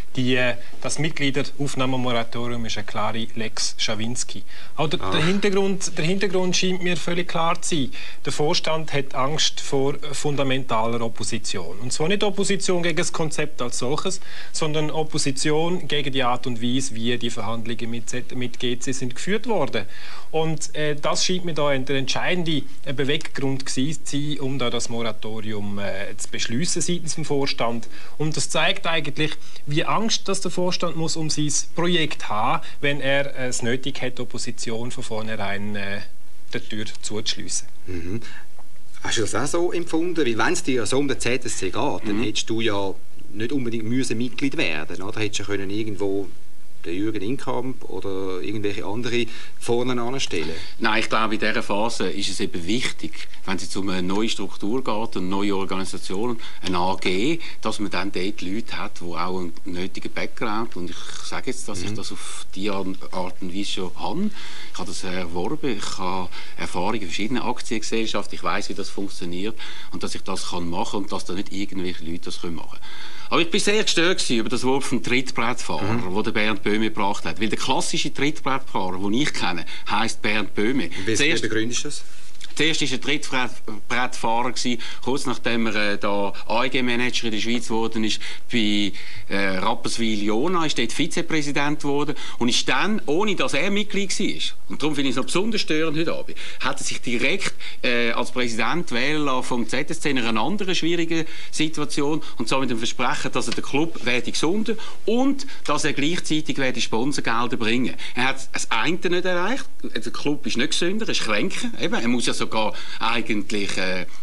das Mitgliederaufnahmemoratorium ist eine klare Lex Schawinski. Auch der Hintergrund scheint mir völlig klar zu sein. Der Vorstand hat Angst vor fundamentaler Opposition. Und zwar nicht Opposition gegen das Konzept als solches, sondern Opposition gegen die Art und Weise, wie die Verhandlungen mit GC sind geführt worden. Und das scheint mir da der entscheidende Beweggrund gewesen zu sein, um da das Moratorium zu beschließen seitens dem Vorstand. Und das zeigt eigentlich, wie Angst, dass der Vorstand muss um sein Projekt haben, wenn er es nötig hat, Opposition von vornherein der Tür zuzuschliessen. Mhm. Hast du das auch so empfunden? Weil wenn es dir so um den ZSC geht, dann hättest du ja nicht unbedingt Mitglied werden, oder? Hättest du irgendwo den Jürgen Inkamp oder irgendwelche andere vorne anstellen? Nein, ich glaube, in dieser Phase ist es eben wichtig, wenn es jetzt um eine neue Struktur geht, eine neue Organisation, eine AG, dass man dann dort Leute hat, die auch einen nötigen Background, und ich sage jetzt, dass ich das auf diese Art und Weise schon habe. Ich habe das erworben, ich habe Erfahrung in verschiedenen Aktiengesellschaften, ich weiß, wie das funktioniert und dass ich das machen kann und dass da nicht irgendwelche Leute das machen können. Aber ich war sehr gestört über das Wort vom Trittbrettfahrer, das der Bernd Böhme gebracht hat. Weil der klassische Trittbrettfahrer, den ich kenne, heisst Bernd Böhme. Wie begründest du das? Zuerst war er Trittbrettfahrer, kurz nachdem er da AEG-Manager in der Schweiz geworden ist, bei Rapperswil-Jona, ist dort Vizepräsident geworden und ist dann, ohne dass er Mitglied war, und darum finde ich es noch besonders störend heute Abend, hat er sich direkt als Präsident wählen lassen vom ZSC in einer anderen schwierigen Situation, und zwar mit dem Versprechen, dass er den Club werde gesunden und dass er gleichzeitig werde Sponsorgelder bringen. Er hat das eine nicht erreicht, der Club ist nicht gesünder, er ist kränker, eben, er muss ja sogar eigentlich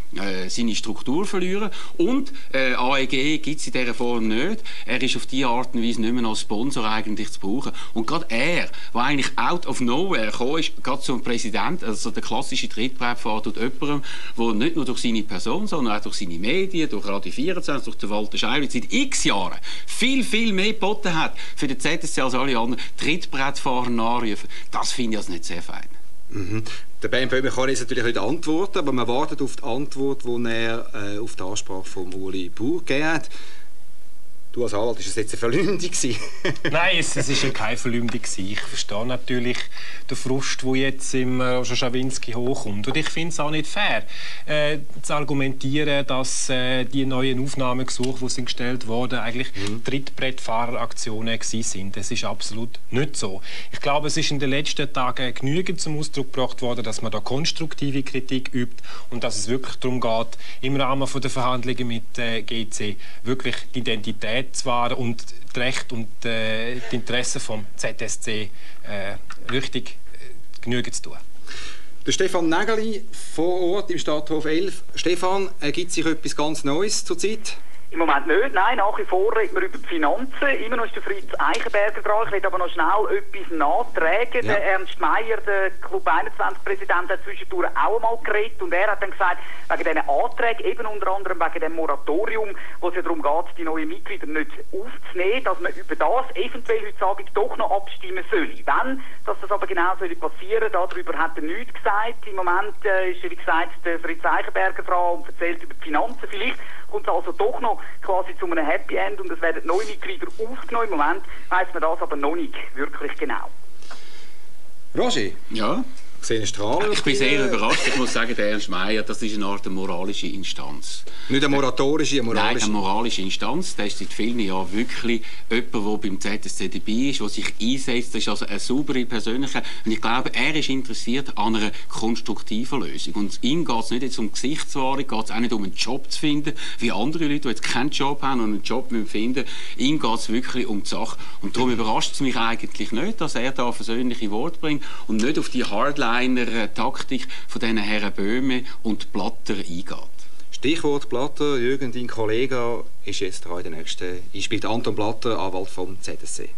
seine Struktur verlieren. Und AEG gibt es in dieser Form nicht. Er ist auf diese Art und Weise nicht mehr als Sponsor eigentlich zu brauchen. Und gerade er, der eigentlich out of nowhere gekommen ist, gerade zum Präsident, also der klassische Trittbrettfahrer, tut jemandem, der nicht nur durch seine Person, sondern auch durch seine Medien, durch Radio 24, durch den Walter Scheibli seit x Jahren viel, viel mehr geboten hat für den ZSC als alle anderen Trittbrettfahrer nachrufen. Das finde ich also nicht sehr fein. Mhm. Der Bernd Böhme kann jetzt natürlich nicht antworten, aber man wartet auf die Antwort, die er auf die Ansprache von Uli Bauer gegeben hat. Du als Anwalt, ist das jetzt eine Verleumdung? Nein, es ist ja keine Verleumdung. Ich verstehe natürlich den Frust, der jetzt im Roger Schawinski hochkommt. Und ich finde es auch nicht fair, zu argumentieren, dass die neuen Aufnahmegesuche, die sind gestellt wurden, eigentlich Trittbrettfahreraktionen sind. Das ist absolut nicht so. Ich glaube, es ist in den letzten Tagen genügend zum Ausdruck gebracht worden, dass man da konstruktive Kritik übt und dass es wirklich darum geht, im Rahmen der Verhandlungen mit GC wirklich die Identität zu wahren und die Rechte und die Interessen vom ZSC richtig genügend zu tun. Der Stefan Nägeli vor Ort im Stadthof 11. Stefan, ergibt sich etwas ganz Neues zurzeit? Im Moment nicht, nein. Nach wie vor reden wir über die Finanzen. Immer noch ist der Fritz Eichenberger dran. Ich will aber noch schnell etwas nachtragen. Ja. Der Ernst Meier, der Club 21-Präsident, hat zwischendurch auch einmal geredet. Und er hat dann gesagt, wegen diesen Anträgen, eben unter anderem wegen dem Moratorium, wo es ja darum geht, die neuen Mitglieder nicht aufzunehmen, dass man über das eventuell heute Abend doch noch abstimmen soll. Wenn das aber genau passieren soll, darüber hat er nichts gesagt. Im Moment ist, wie gesagt, der Fritz Eichenberger dran und erzählt über die Finanzen. Vielleicht kommt es also doch noch quasi zu einem Happy End und es werden neue Mitglieder aufgenommen. Im Moment weiss man das aber noch nicht wirklich genau. Roger? Ja? Ich bin sehr überrascht. Ich muss sagen, der Ernst Meier, das ist eine Art moralische Instanz. Nicht eine moratorische, Nein, eine moralische Instanz. Der ist seit vielen Jahren wirklich jemand, der beim ZSC dabei ist, der sich einsetzt. Das ist also eine saubere Persönlichkeit. Und ich glaube, er ist interessiert an einer konstruktiven Lösung. Und ihm geht es nicht jetzt um Gesichtswahrung, geht es auch nicht um einen Job zu finden, wie andere Leute, die jetzt keinen Job haben und einen Job finden müssen. Ihm geht es wirklich um die Sache. Und darum überrascht es mich eigentlich nicht, dass er da versöhnliche Worte bringt und nicht auf die Hardline einer Taktik von diesen Herren Böhme und Blatter eingeht. Stichwort Blatter, Jürgen, dein Kollege, ist jetzt dran in der nächsten Einspiel. Anton Blatter, Anwalt vom ZSC.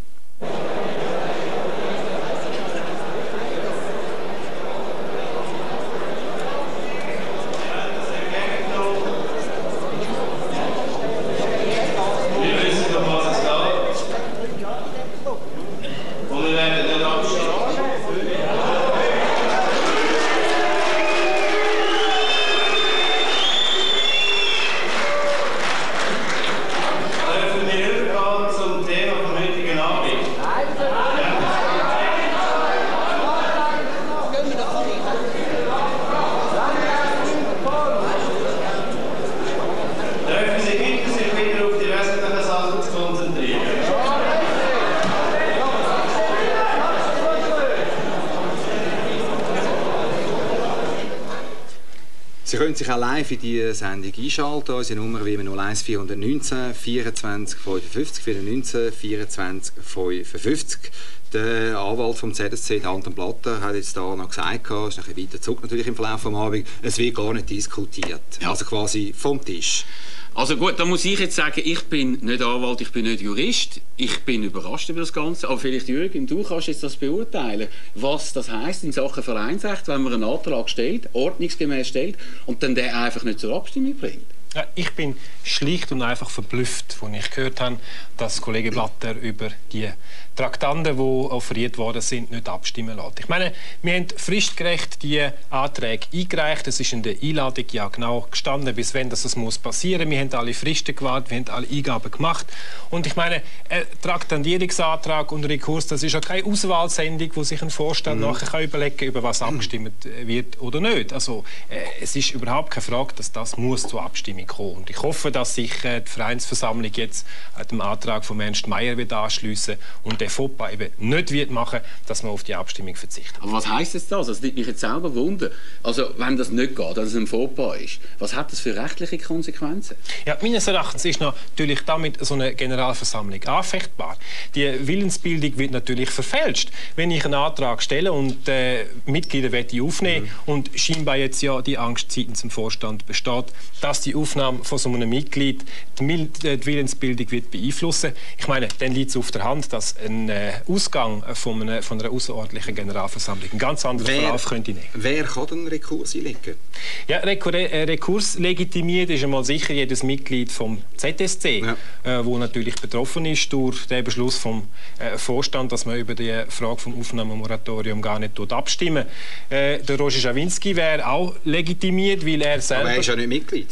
Sie können sich auch live in die Sendung einschalten. Unsere Nummer wie immer 01 419 24 55 419 24 55. Der Anwalt vom ZSC, Anton Blatter, hat jetzt da noch gesagt, es ist ein bisschen weiter zurück natürlich im Verlauf des Abends, es wird gar nicht diskutiert. Ja. Also quasi vom Tisch. Also gut, da muss ich jetzt sagen, ich bin nicht Anwalt, ich bin nicht Jurist. Ich bin überrascht über das Ganze. Aber vielleicht, Jürgen, du kannst jetzt das beurteilen, was das heisst in Sachen Vereinsrecht, wenn man einen Antrag stellt, ordnungsgemäß stellt und dann den einfach nicht zur Abstimmung bringt. Ja, ich bin schlicht und einfach verblüfft, als ich gehört habe, dass Kollege Blatter über die Traktanten, die offeriert worden sind, nicht abstimmen lässt. Ich meine, wir haben fristgerecht die Anträge eingereicht. Es ist in der Einladung ja genau gestanden, bis wann das muss passieren. Wir haben alle Fristen gewartet, wir haben alle Eingaben gemacht. Und ich meine, Traktandierungsantrag und Rekurs, das ist ja keine Auswahlsendung, wo sich ein Vorstand nachher überlegen kann, über was abgestimmt wird oder nicht. Also es ist überhaupt keine Frage, dass das muss zur Abstimmung kommen. Und ich hoffe, dass sich die Vereinsversammlung jetzt dem Antrag von Ernst Meier anschliessen und der FOPA eben nicht wird machen, dass man auf die Abstimmung verzichtet. Aber was heisst jetzt das? Das nimmt mich jetzt selber Wunder. Also wenn das nicht geht, dass es ein FOPA ist, was hat das für rechtliche Konsequenzen? Ja, meines Erachtens ist natürlich damit so eine Generalversammlung anfechtbar. Die Willensbildung wird natürlich verfälscht. Wenn ich einen Antrag stelle und Mitglieder aufnehmen und scheinbar jetzt ja die Angst seitens dem Vorstand besteht, dass die Aufnahme von so einem Mitglied die Willensbildung wird beeinflussen. Ich meine, dann liegt es auf der Hand, dass ein Ausgang von einer außerordentlichen Generalversammlung einen ganz anderen Verlauf könnte nehmen. Wer kann den Rekurs einlegen? Ja, Rekurs legitimiert ist einmal sicher jedes Mitglied vom ZSC, wo natürlich betroffen ist durch den Beschluss vom Vorstand, dass man über die Frage vom Aufnahmemoratorium gar nicht abstimmen. Der Roger Schawinski wäre auch legitimiert, weil er selber... Aber er ist ja nicht Mitglied. Er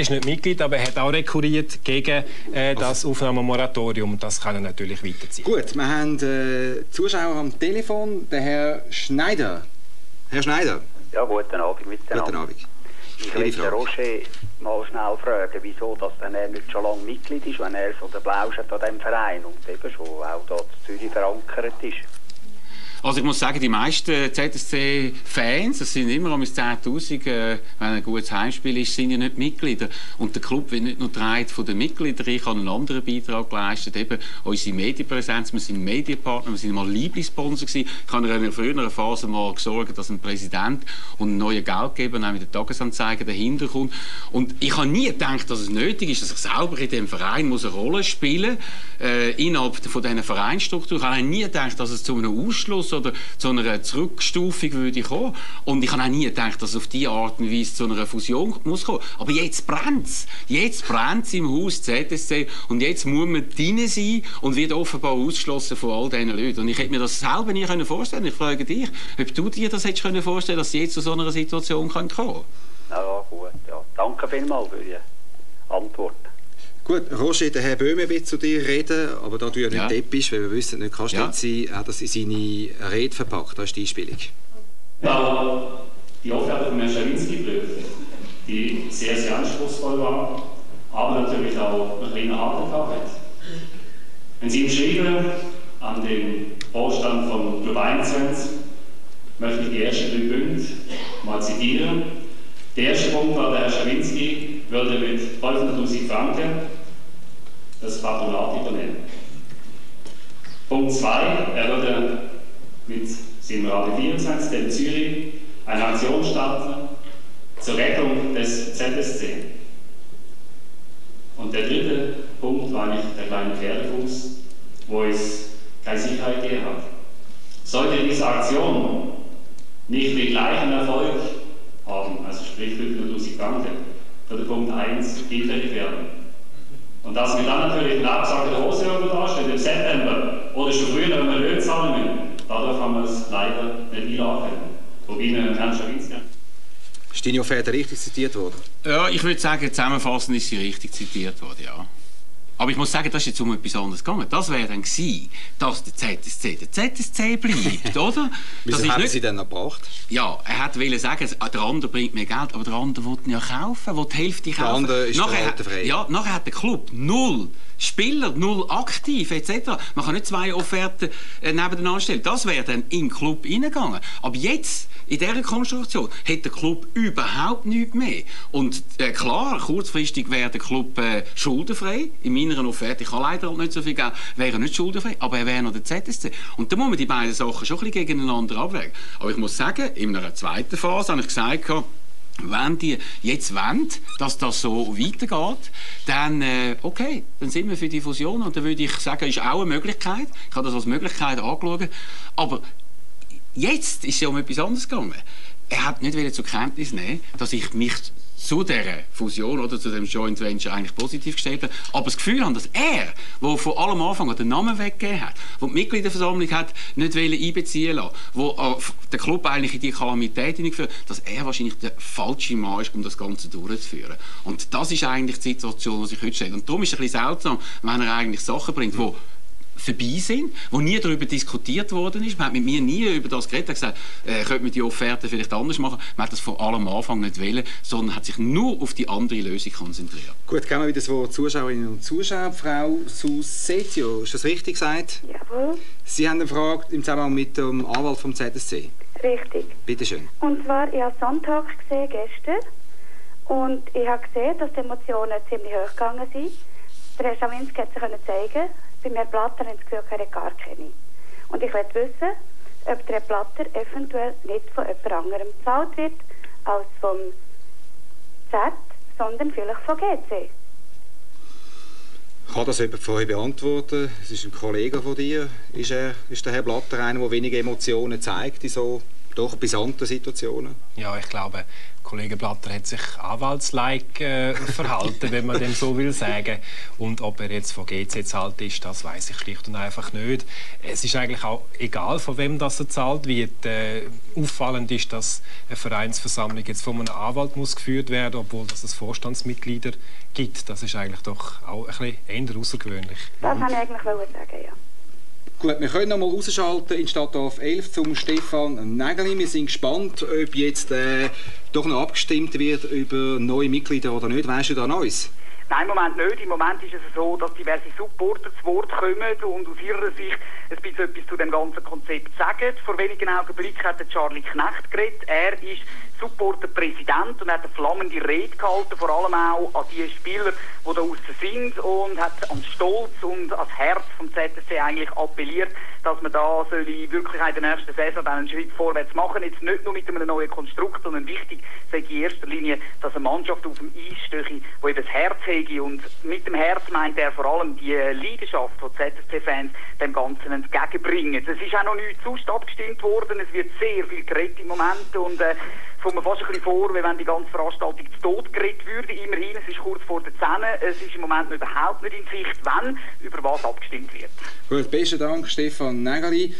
ist nicht Mitglied, aber er hat auch rekurriert gegen das Aufnahmemoratorium. Das kann er natürlich weiterziehen. Gut, wir haben Zuschauer am Telefon, der Herr Schneider. Herr Schneider. Ja, guten Abend miteinander. Guten Abend. Ich will den Roger mal schnell fragen, wieso dass er nicht schon lange Mitglied ist, wenn er so der Blauschert an diesem Verein und eben schon auch dort in Zürich verankert ist. Also ich muss sagen, die meisten ZSC-Fans, das sind immer um 10'000, wenn ein gutes Heimspiel ist, sind ja nicht Mitglieder. Und der Club wird nicht nur getragen von den Mitgliedern, ich habe einen anderen Beitrag geleistet, eben unsere Medienpräsenz, wir sind Medienpartner, wir sind mal Lieblingssponsor gewesen. Ich habe in einer früheren Phase mal gesorgt, dass ein Präsident und ein neuer Geldgeber, nämlich der Tagesanzeiger, dahinter kommt. Und ich habe nie gedacht, dass es nötig ist, dass ich selber in diesem Verein muss eine Rolle spielen muss, innerhalb von dieser Vereinsstruktur. Ich habe nie gedacht, dass es zu einem Ausschluss oder zu einer Zurückstufung würde kommen. Und ich habe auch nie gedacht, dass es auf diese Art und Weise zu einer Fusion muss kommen. Aber jetzt brennt es. Jetzt brennt es im Haus ZSC und jetzt muss man drin sein und wird offenbar ausgeschlossen von all diesen Leuten. Und ich hätte mir das selber nie vorstellen können. Ich frage dich, ob du dir das hättest vorstellen können, dass es jetzt zu so einer Situation kommen kann. Ja, gut. Ja. Danke vielmals für die Antwort. Gut, Roger, der Herr Böhme wird zu dir reden, aber da du ja nicht dort bist, weil wir wissen, nicht kannst dort sein, hat das in seine Rede verpackt. Das ist die Einspielung. Ja, die Offerte von Herrn Schawinski prüfen, die sehr, sehr anspruchsvoll war, aber natürlich auch einen kleinen Haken hat. Wenn Sie ihm schreiben an den Vorstand von Club 21, möchte ich die ersten 3 Punkte mal zitieren. Der erste Punkt war, der Herr Schawinski würde mit 500'000 Franken das Patronat übernehmen. Punkt 2, er würde mit seinem Radio 24, dem Zürich, eine Aktion starten zur Rettung des ZSC. Und der dritte Punkt war eigentlich der kleine Pferdefuß, wo es keine Sicherheit gegeben hat. Sollte diese Aktion nicht den gleichen Erfolg haben, also sprich 500'000 Franken, würde Punkt 1 hinfällig werden. Und dass wir dann natürlich eine Absage der Hose darstellen, im September oder schon früher, wenn wir Löhne zahlen müssen, dadurch haben wir es leider nicht einladen können. Wobei wir Herrn Schawinski. Ist deine Offerte richtig zitiert worden? Ja, ich würde sagen, zusammenfassend ist sie richtig zitiert worden, ja. Aber ich muss sagen, das ist jetzt um etwas anderes gegangen. Das wäre dann gewesen, dass der ZSC bleibt, oder? Wieso haben Sie denn erbracht? Ja, er wollte sagen, der andere bringt mehr Geld, aber der andere will ihn ja kaufen, will die Hälfte kaufen. Der andere ist frei. Ja, nachher hat der Club 0 Spieler, 0 aktiv, etc. Man kann nicht 2 Offerten nebeneinander stellen. Das wäre dann in den Club reingegangen. Aber jetzt, in dieser Konstruktion, hat der Club überhaupt nichts mehr. Und klar, kurzfristig wäre der Club schuldenfrei. In meiner Offerte, ich habe leider nicht so viel Geld, wäre er nicht schuldenfrei, aber er wäre noch der ZSC. Und da muss man die beiden Sachen schon ein bisschen gegeneinander abwägen. Aber ich muss sagen, in einer zweiten Phase habe ich gesagt, wenn die jetzt wollen, dass das so weitergeht, dann okay, dann sind wir für die Fusion. Und dann würde ich sagen, ist auch eine Möglichkeit. Ich habe das als Möglichkeit angeschaut. Aber jetzt ist es ja um etwas anderes gegangen. Er hat nicht zur Kenntnis nehmen, dass ich mich zu dieser Fusion oder zu dem Joint Venture eigentlich positiv gestellt habe, aber das Gefühl habe, dass er, der von allem Anfang an den Namen weggegeben hat, der die Mitgliederversammlung hat nicht einbeziehen lassen, der den Club eigentlich in die Kalamität hineingeführt, dass er wahrscheinlich der falsche Mann ist, um das Ganze durchzuführen. Und das ist eigentlich die Situation, die sich heute stellt. Und darum ist es ein bisschen seltsam, wenn er eigentlich Sachen bringt, die vorbei sind, wo nie darüber diskutiert worden ist. Man hat mit mir nie über das geredet. Er hat gesagt, könnte man die Offerte vielleicht anders machen. Man hat das von allem Anfang nicht wollen, sondern hat sich nur auf die andere Lösung konzentriert. Gut, gehen wir wieder zu Zuschauerinnen und Zuschauern. Frau Susetio, ist das richtig gesagt? Jawohl. Sie haben eine Frage im Zusammenhang mit dem Anwalt vom ZSC. Richtig. Bitte schön. Und zwar, ich habe Sonntag gesehen, gestern, und ich habe gesehen, dass die Emotionen ziemlich hoch gegangen sind. Der Herr Schawinski hat sich zeigen. Bei Herrn Blatter haben sie Gefühl, er hat gar keine. Und ich möchte wissen, ob der Herr Blatter eventuell nicht von jemand anderem bezahlt wird als vom Z, sondern vielleicht von GC. Kann das jemand von euch beantworten? Es ist ein Kollege von dir. Ist der Herr Blatter einer, der wenige Emotionen zeigt in so doch brisanten Situationen? Ja, ich glaube, Kollege Blatter hat sich anwaltslike verhalten, wenn man dem so will sagen. Und ob er jetzt von GC zahlt ist, das weiß ich schlicht und einfach nicht. Es ist eigentlich auch egal, von wem das gezahlt wird. Auffallend ist, dass eine Vereinsversammlung jetzt von einem Anwalt muss geführt werden, obwohl es Vorstandsmitglieder gibt. Das ist eigentlich doch auch ein bisschen eher außergewöhnlich. Das wollte ich eigentlich sagen, ja. Gut, wir können noch mal rausschalten in Stadtdorf 11 zum Stefan Nägeli. Wir sind gespannt, ob jetzt doch noch abgestimmt wird über neue Mitglieder oder nicht. Weißt du da Neues? Nein, im Moment nicht. Im Moment ist es so, dass diverse Supporter zu Wort kommen und aus ihrer Sicht ein bisschen etwas zu dem ganzen Konzept sagen. Vor wenigen Augenblicken hat der Charlie Knecht geredet. Er ist Supporter-Präsident und hat eine flammende Rede gehalten, vor allem auch an die Spieler, die da aussen sind, und hat an Stolz und ans Herz vom ZSC eigentlich appelliert, dass man da wirklich in der nächsten Saison dann einen Schritt vorwärts machen. Jetzt nicht nur mit einem neuen Konstrukt, sondern wichtig sei in erster Linie, dass eine Mannschaft auf dem Eis stehe, die eben das Herz hege. Und mit dem Herz meint er vor allem die Leidenschaft, die ZSC-Fans dem Ganzen entgegenbringen. Es ist auch noch nicht sonst abgestimmt worden. Es wird sehr viel geredet im Moment und kommt mir fast ein bisschen vor, wie wenn die ganze Veranstaltung zu Tod geredet würde. Immerhin, es ist kurz vor der 10. Es ist im Moment überhaupt nicht in Sicht, wann über was abgestimmt wird. Gut, besten Dank, Stefan Nägeli.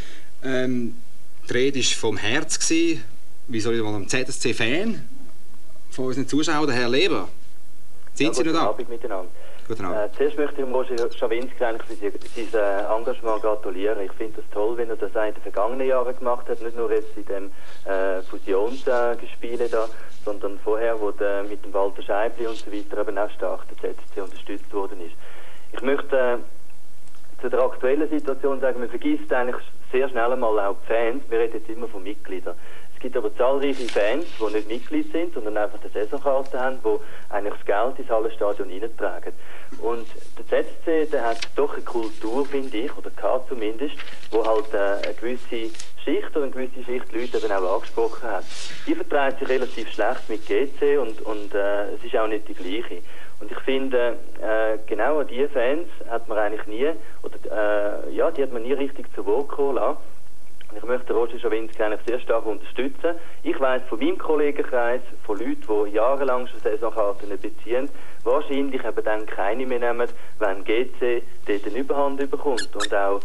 Die Rede war vom Herz. Wie soll ich mal am ZSC-Fan von unseren Zuschauern, der Herr Leber? Sind Sie noch da? Guten Abend miteinander. Guten Abend. Zuerst möchte ich Roger Schawinski eigentlich für sein Engagement gratulieren. Ich finde es toll, wenn er das in den vergangenen Jahren gemacht hat, nicht nur jetzt in dem Fusionsgespiele da, sondern vorher, wo mit dem Walter Scheibli und so weiter eben auch stark der ZSC unterstützt worden ist. Ich möchte zu der aktuellen Situation sagen, man vergisst eigentlich sehr schnell einmal auch die Fans. Wir reden jetzt immer von Mitgliedern. Es gibt aber zahlreiche Fans, die nicht Mitglied sind, sondern einfach eine Saisonkarte haben, die eigentlich das Geld ins Hallenstadion reintragen. Und der ZSC, der hat doch eine Kultur, finde ich, oder hat zumindest, wo halt eine gewisse Schicht oder eine gewisse Schicht Leute eben auch angesprochen hat. Die vertreibt sich relativ schlecht mit GC und es ist auch nicht die gleiche. Und ich finde, genau an diese Fans hat man eigentlich nie, oder die hat man nie richtig zu Wort kommen lassen. Ich möchte Roger Schawinski eigentlich sehr stark unterstützen. Ich weiss von meinem Kollegenkreis, von Leuten, die jahrelang schon Saisonkarten beziehen, wahrscheinlich eben dann keine mehr nehmen, wenn GC dort eine Überhand bekommt. Und auch,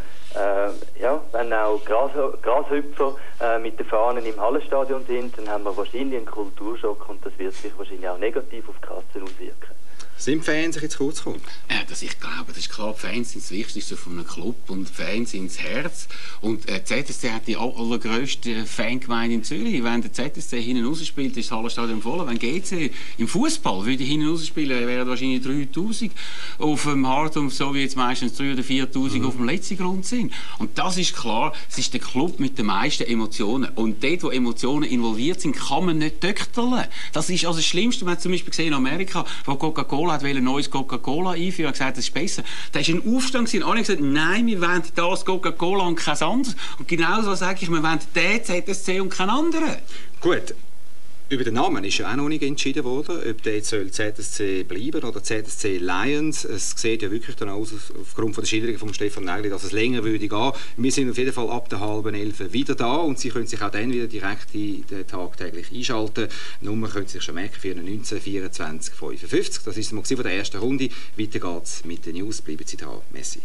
wenn auch Grashüpfer mit den Fahnen im Hallenstadion sind, dann haben wir wahrscheinlich einen Kulturschock und das wird sich wahrscheinlich auch negativ auf die Kassen auswirken. Sind Fans jetzt kurz gekommen? Ich glaube, das ist klar, Fans sind das Wichtigste von einem Club und Fans sind das Herz. Und ZSC hat die allergrösste Fangemeinde in Zürich. Wenn der ZSC hinten rausspielt, ist das Hallenstadion voll. Wenn GC im Fußball würde hinten rausspielen, wären wahrscheinlich 3'000 auf dem Hardum, so wie jetzt meistens 3'000 oder 4'000 auf dem letzten Grund sind. Und das ist klar, es ist der Club mit den meisten Emotionen. Und dort, wo Emotionen involviert sind, kann man nicht töchterlen. Das ist also das Schlimmste. Man hat zum Beispiel gesehen in Amerika, wo Coca-Cola hat ein neues Coca-Cola einführen und gesagt, das ist besser. Da war ein Aufstand und alle gesagt, nein, wir wollen das Coca-Cola und kein anderes. Und genauso sage ich, wir wollen den ZSC und keinen anderen. Gut. Über den Namen ist ja auch noch nicht entschieden worden, ob der jetzt ZSC bleiben oder ZSC Lions. Es sieht ja wirklich dann aus, aufgrund von der Schilderung von Stefan Nägeli, dass es länger würde gehen. Wir sind auf jeden Fall ab der 10:30 wieder da und Sie können sich auch dann wieder direkt in den Tag täglich einschalten. Die Nummer können Sie sich schon merken, 419 24 55. Das ist es mal von der ersten Runde. Weiter geht's mit den News. Bleiben Sie dran. Messi.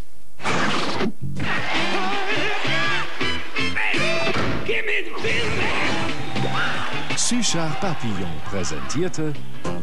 Suchard Papillon präsentierte.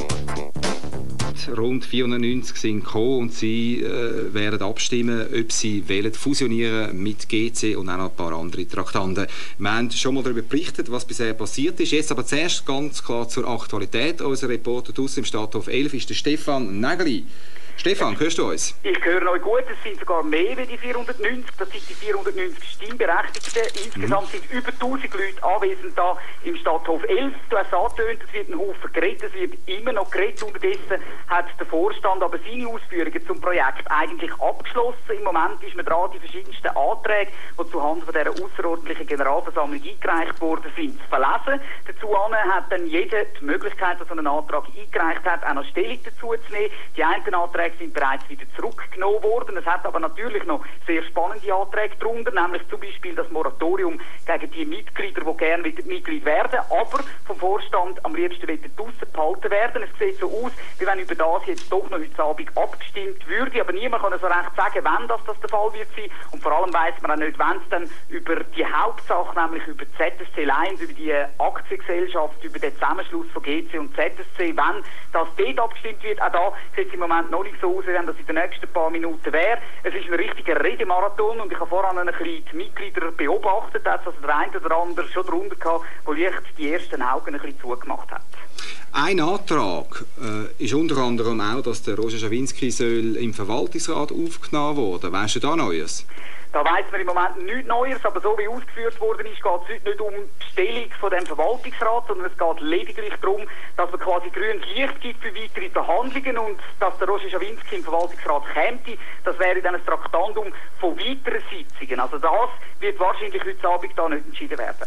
Rund 490 sind gekommen und sie werden abstimmen, ob sie fusionieren mit GC und auch noch ein paar andere Traktanten. Wir haben schon mal darüber berichtet, was bisher passiert ist. Jetzt aber zuerst ganz klar zur Aktualität. Unser Reporter draussen im Stadthof 11 ist der Stefan Nägeli. Stefan, hörst du uns? Ich höre euch gut, es sind sogar mehr wie die 490, das sind die 490 Stimmberechtigten. Insgesamt sind über 1000 Leute anwesend da im Stadthof 11. Du hast angetönt, es wird ein Haufen geredet, es wird immer noch geredet. Unterdessen hat der Vorstand aber seine Ausführungen zum Projekt eigentlich abgeschlossen. Im Moment ist man dran, die verschiedensten Anträge, die zuhanden von dieser außerordentlichen Generalversammlung eingereicht worden sind, zu verlesen. Dazu hat dann jeder die Möglichkeit, dass er einen Antrag eingereicht hat, auch noch Stellung dazu zu nehmen. Die einen Anträge Anträge sind bereits wieder zurückgenommen worden. Es hat aber natürlich noch sehr spannende Anträge darunter, nämlich zum Beispiel das Moratorium gegen die Mitglieder, die gerne wieder Mitglied werden, aber vom Vorstand am liebsten draussen behalten werden. Es sieht so aus, wie wenn über das jetzt doch noch heute Abend abgestimmt würde, aber niemand kann so recht sagen, wann das der Fall wird sein. Und vor allem weiss man auch nicht, wenn es dann über die Hauptsache, nämlich über die ZSC Lions, über die Aktiengesellschaft, über den Zusammenschluss von GC und ZSC, wenn das dort abgestimmt wird, auch da sieht es im Moment noch nicht so aus, wie wenn das in den nächsten paar Minuten wäre. Es ist ein richtiger Redemarathon und ich habe vorhin ein bisschen die Mitglieder beobachtet, da hat also der eine oder andere schon drunter gehabt, wo leicht die ersten Augen ein bisschen zugemacht hat. Ein Antrag ist unter anderem auch, dass der Roger Schawinski soll im Verwaltungsrat aufgenommen werden. Weißt du da Neues? Da weiss man im Moment nichts Neues, aber so wie ausgeführt worden ist, geht es heute nicht um die Stellung von dem Verwaltungsrat, sondern es geht lediglich darum, dass man quasi grünes Licht gibt für weitere Verhandlungen und dass der Roger Schawinski im Verwaltungsrat käme. Das wäre dann ein Traktandum von weiteren Sitzungen. Also das wird wahrscheinlich heute Abend da nicht entschieden werden.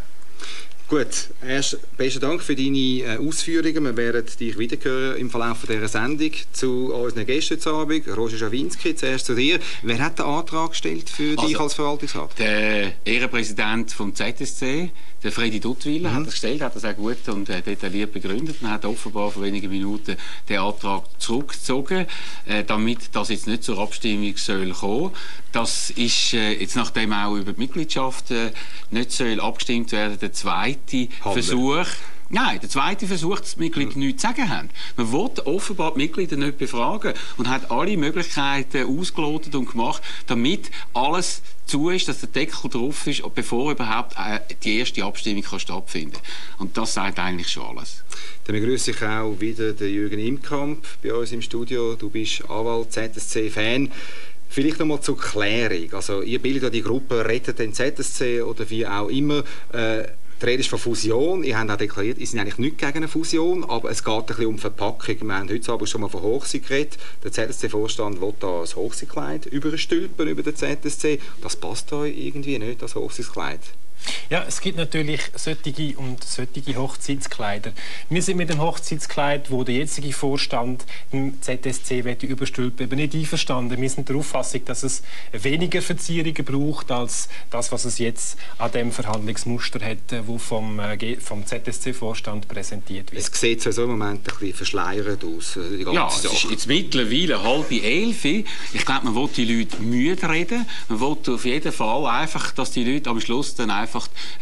Gut, erst besten Dank für deine Ausführungen. Wir werden dich wiederhören im Verlauf dieser Sendung zu unseren Gästen heute Abend. Roger Schawinski, zuerst zu dir. Wer hat den Antrag gestellt für dich als Verwaltungsrat? Der Ehrenpräsident vom ZSC, der Fredi Duttwiller, hat das gestellt, hat das auch gut und detailliert begründet und hat offenbar vor wenigen Minuten den Antrag zurückgezogen, damit das jetzt nicht zur Abstimmung soll kommen. Das ist jetzt, nachdem auch über die Mitgliedschaft nicht soll abgestimmt werden, der zweite Versuch. Nein, der zweite Versuch, dass die Mitglieder nichts zu sagen haben. Man wollte offenbar die Mitglieder nicht befragen und hat alle Möglichkeiten ausgelotet und gemacht, damit alles zu ist, dass der Deckel drauf ist, bevor überhaupt die erste Abstimmung kann stattfinden kann. Und das sagt eigentlich schon alles. Dann begrüße ich auch wieder den Jürgen Imkamp bei uns im Studio. Du bist Anwalt, ZSC-Fan. Vielleicht noch mal zur Klärung. Also, ihr bildet ja die Gruppe «Rettet den ZSC» oder wie auch immer. Die Rede ist von Fusion. Ihr habt auch deklariert, ihr seid eigentlich nicht gegen eine Fusion, aber es geht ein bisschen um Verpackung. Wir haben heute Abend schon mal von Hochsee geredet. Der ZSC-Vorstand will da ein Hochseekleid überstülpen über den ZSC. Das passt euch irgendwie nicht, das Hochseekleid. Ja, es gibt natürlich solche und solche Hochzeitskleider. Wir sind mit dem Hochzeitskleid, wo der jetzige Vorstand im ZSC überstülpen, eben nicht einverstanden. Wir sind der Auffassung, dass es weniger Verzierungen braucht als das, was es jetzt an dem Verhandlungsmuster hat, das vom ZSC-Vorstand präsentiert wird. Es sieht so im Moment ein bisschen verschleiert aus. Ja, es ist jetzt mittlerweile 10:30. Ich glaube, man will die Leute müde reden. Man will auf jeden Fall einfach, dass die Leute am Schluss dann einfach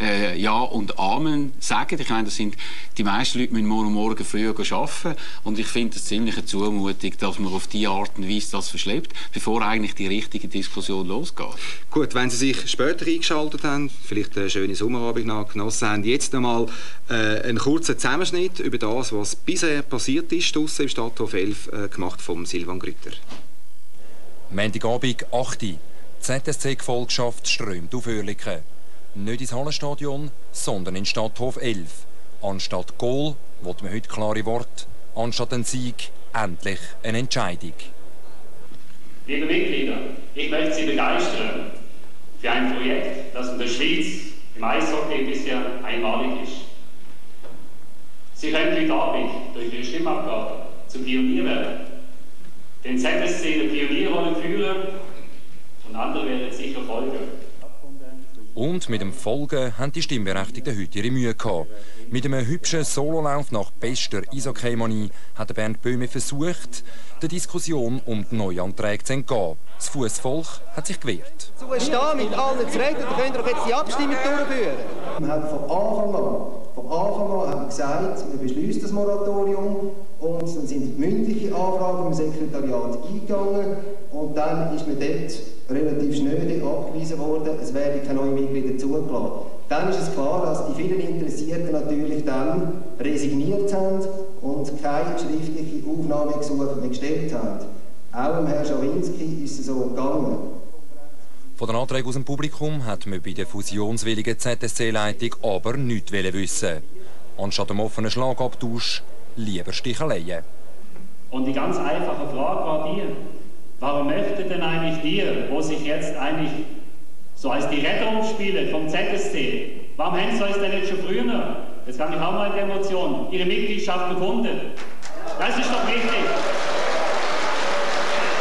Ja und Amen sagen. Ich meine, das sind, die meisten Leute müssen morgen früh arbeiten. Und ich finde es ziemlich eine Zumutung, dass man auf diese Art und Weise das verschleppt, bevor eigentlich die richtige Diskussion losgeht. Gut, wenn Sie sich später eingeschaltet haben, vielleicht eine schöne Sommerabend noch genossen haben, jetzt einmal einen kurzen Zusammenschnitt über das, was bisher passiert ist, draussen im Stadthof 11, gemacht von Silvan Grütter. Montagabend 8 Uhr. Die ZSC-Gefolgschaft strömt auf Oerlikon. Nicht ins Hallenstadion, sondern in Stadthof 11. Anstatt Goal will man heute klare Worte, anstatt ein Sieg endlich eine Entscheidung. Liebe Mitglieder, ich möchte Sie begeistern für ein Projekt, das in der Schweiz im Eishockey bisher einmalig ist. Sie können heute Abend durch Ihre Stimmabgabe zu Pionier werden, den ZSC in der Pionierrolle führen und andere werden sicher folgen. Und mit dem Folgen haben die Stimmberechtigten heute ihre Mühe gehabt. Mit einem hübschen Sololauf nach bester Eishockey-Manie hat Bernd Böhme versucht, der Diskussion um die Neuanträge zu entgehen. Das Fußvolk hat sich gewehrt. Zu stehen, mit allen zu reden, dann könnt ihr doch jetzt die Abstimmung durchführen. Wir haben von Anfang an haben wir gesagt, wir beschließen das Moratorium und dann sind mündliche Anfragen im Sekretariat eingegangen und dann ist mir dort relativ schnell abgewiesen worden, es werden keine neuen Mitglieder zugelassen. Dann ist es klar, dass die vielen Interessierten natürlich dann resigniert haben und keine schriftliche Aufnahmegesuche mehr gestellt haben. Auch dem Herrn Schawinski ist es so gegangen. Von den Anträgen aus dem Publikum hat man bei der fusionswilligen ZSC-Leitung aber nichts wissen. Anstatt dem offenen Schlagabtausch lieber Sticheleien. Und die ganz einfache Frage war die, warum möchte denn eigentlich ihr, wo sich jetzt eigentlich so als die Retter aufspielen vom ZSC, warum haben sie uns denn nicht schon früher, jetzt kann ich auch mal in der Emotion, ihre Mitgliedschaft bekunden? Das ist doch wichtig.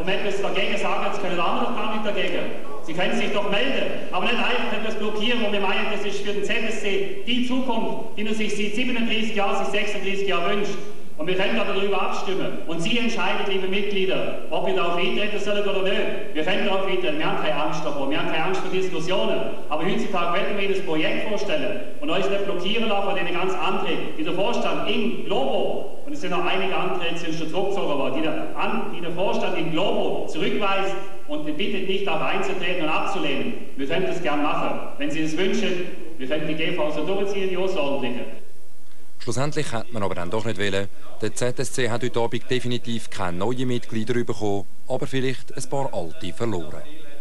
und etwas dagegen sagen, das können andere doch gar nicht dagegen. Sie können sich doch melden, aber nicht einfach etwas blockieren, wo wir meinen, das ist für den ZSC die Zukunft, die er sich seit 37 Jahren, seit 36 Jahren wünscht. Und wir können darüber abstimmen. Und Sie entscheiden, liebe Mitglieder, ob wir darauf eintreten sollen oder nicht. Wir können darauf eintreten. Wir haben keine Angst davor. Wir haben keine Angst vor Diskussionen. Aber heutzutage werden wir Ihnen das Projekt vorstellen und uns nicht blockieren lassen von diesen ganzen Anträgen. Die der Vorstand in Globo, und es sind noch einige Anträge, die schon zurückgezogen worden, die der Vorstand in Globo zurückweist und bittet nicht darauf einzutreten und abzulehnen. Wir können das gerne machen. Wenn Sie es wünschen, wir können die GV so durchziehen, die Außerordentlichen. Schlussendlich hat man aber dann doch nicht wollen. Der ZSC hat heute Abend definitiv keine neuen Mitglieder bekommen, aber vielleicht ein paar alte verloren.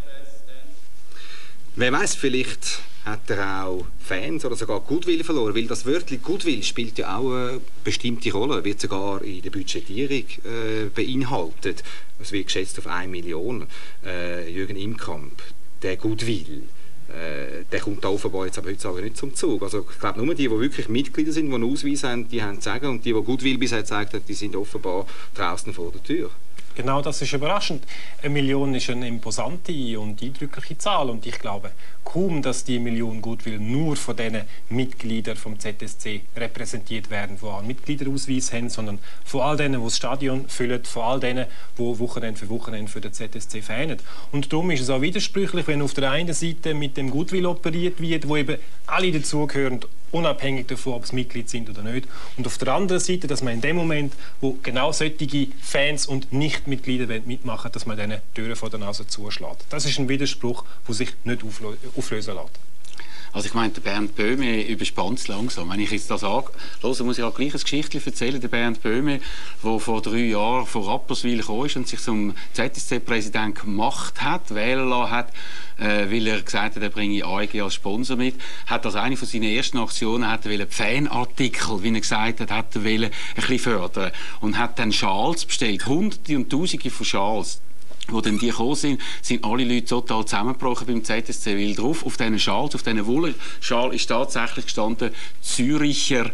Wer weiß, vielleicht hat er auch Fans oder sogar Goodwill verloren, weil das Wörtchen Goodwill spielt ja auch eine bestimmte Rolle, wird sogar in der Budgetierung beinhaltet. Es wird geschätzt auf 1 Million. Jürgen Imkamp, der Goodwill. Der kommt da offenbar jetzt aber heutzutage nicht zum Zug. Also ich glaube, nur die wirklich Mitglieder sind, die einen Ausweis haben, die haben zu sagen. Und die Goodwill bisher gezeigt haben, die sind offenbar draußen vor der Tür. Genau, das ist überraschend. 1 Million ist eine imposante und eindrückliche Zahl. Und ich glaube kaum, dass die 1 Million Goodwill nur von den Mitgliedern vom ZSC repräsentiert werden, die einen Mitgliederausweis haben, sondern von all denen, die das Stadion füllen, von all denen, die Wochenende für den ZSC fanen. Und darum ist es auch widersprüchlich, wenn auf der einen Seite mit dem Goodwill operiert wird, wo eben alle dazugehören, unabhängig davon, ob sie Mitglied sind oder nicht. Und auf der anderen Seite, dass man in dem Moment, wo genau solche Fans und Nichtmitglieder mitmachen, dass man diesen Türen vor der Nase zuschlägt. Das ist ein Widerspruch, der sich nicht auflösen lässt. Also ich meine, der Bernd Böhme überspannt es langsam. Wenn ich jetzt das höre, muss ich auch gleich ein Geschichtchen erzählen. Der Bernd Böhme, der vor 3 Jahren von Rapperswil gekommen ist und sich zum ZSC-Präsident gemacht hat, wählen lassen hat, weil er gesagt hat, er bringe AEG als Sponsor mit, hat als eine von seinen ersten Aktionen die Fanartikel, wie er gesagt hat, ein bisschen fördern. Und hat dann Schals bestellt, Hunderte und Tausende von Schals. Wo dann die gekommen sind alle Leute total zusammengebrochen beim ZSC, weil drauf auf diesen Schals, auf diesen Wollschal ist tatsächlich gestanden Züricher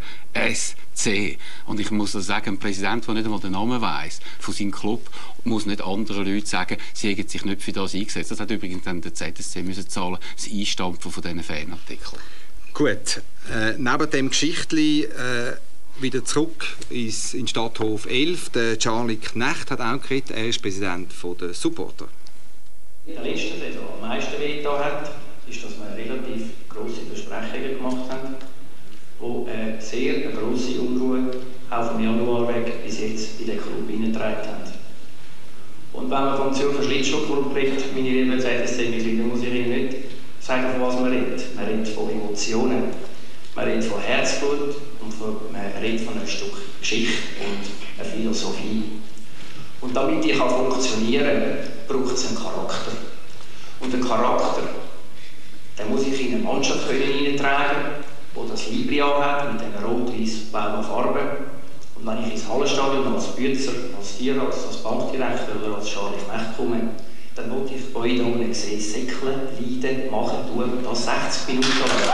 SC. Und ich muss sagen, ein Präsident, der nicht einmal den Namen weiss von seinem Club, muss nicht anderen Leuten sagen, sie hätten sich nicht für das eingesetzt. Das hat übrigens dann der ZSC müssen zahlen, das Einstampfen von diesen Fanartikeln. Gut, neben dem Geschichtli wieder zurück in den Stadthof 11. Der Charlie Knecht hat auch geredet. Er ist Präsident der Supporter. In der letzten Saison am meisten wehgetan hat, ist, dass wir relativ grosse Versprechungen gemacht haben, die eine sehr grosse Unruhe auch vom Januar weg bis jetzt in den Club hineingetragen haben. Und wenn man vom Zürcher Schlittschuhclub spricht, meine lieben ZSC-Mitglieder, muss ich Ihnen nicht sagen, von was man redet. Man redet von Emotionen, man redet von Herzblut und man redet von einem Stück Geschichte und einer Philosophie. Und damit die funktionieren kann, braucht es einen Charakter. Und einen Charakter, den muss ich in eine Mannschaft hineintragen, die das Libri hat mit diesen rot-weiß-blauen Farben. Und wenn ich ins Hallenstadion als Bützer, als Tierarzt, als Bankdirektor oder als Charlie Knecht komme, dann will ich euch da unten sehen, säckeln, leiden, machen, tun und das 60 Minuten lang.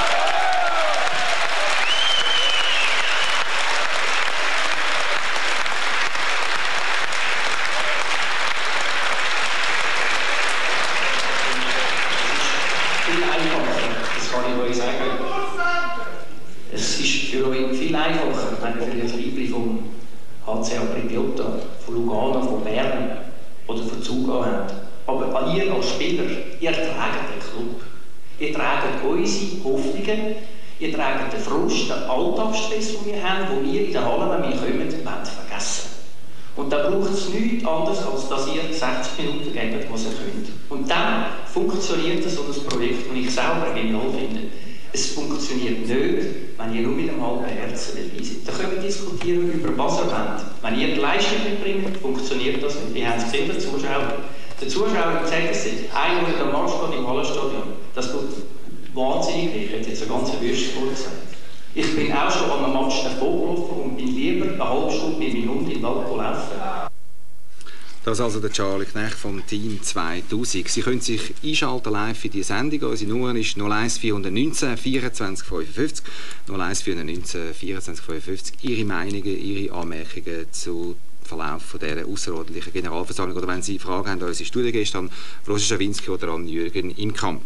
HC Apripiota, von Lugano, von Bern oder von Zuga haben. Aber ihr als Spieler, ihr tragt den Club. Ihr tragt unsere Hoffnungen, ihr tragt den Frust, den Alltagsstress, den wir haben, den wir in der Halle, wenn wir kommen, vergessen. Und da braucht es nichts anderes, als dass ihr 60 Minuten gebt, was ihr könnt. Und dann funktioniert so ein Projekt, das ich selber genial finde. Es funktioniert nicht, wenn ihr nur mit einem halben Herzen dabei seid. Da können wir diskutieren über was ihr wollt. Wenn ihr die Leistung mitbringt, funktioniert das nicht. Wir haben es gesehen, der Zuschauer im ZSC, einer, der am Marsch steht im Hallenstadion, das tut wahnsinnig weh. Ich hätte jetzt eine ganze Würste vorgesagt. Ich bin auch schon an einem Match davon gelaufen und bin lieber eine halbe Stunde mit meinem Hund in den Wald laufen. Das ist also der Charlie Knecht vom Team 2000. Sie können sich einschalten live in die Sendung. Unsere Nummer ist 01 419 24 55. 01 419 24 55. Ihre Meinungen, Ihre Anmerkungen zu Verlauf von dieser außerordentlichen Generalversammlung. Oder wenn Sie Fragen haben an unsere Studiengäste, an Roger Schawinski oder an Jürgen Imkamp.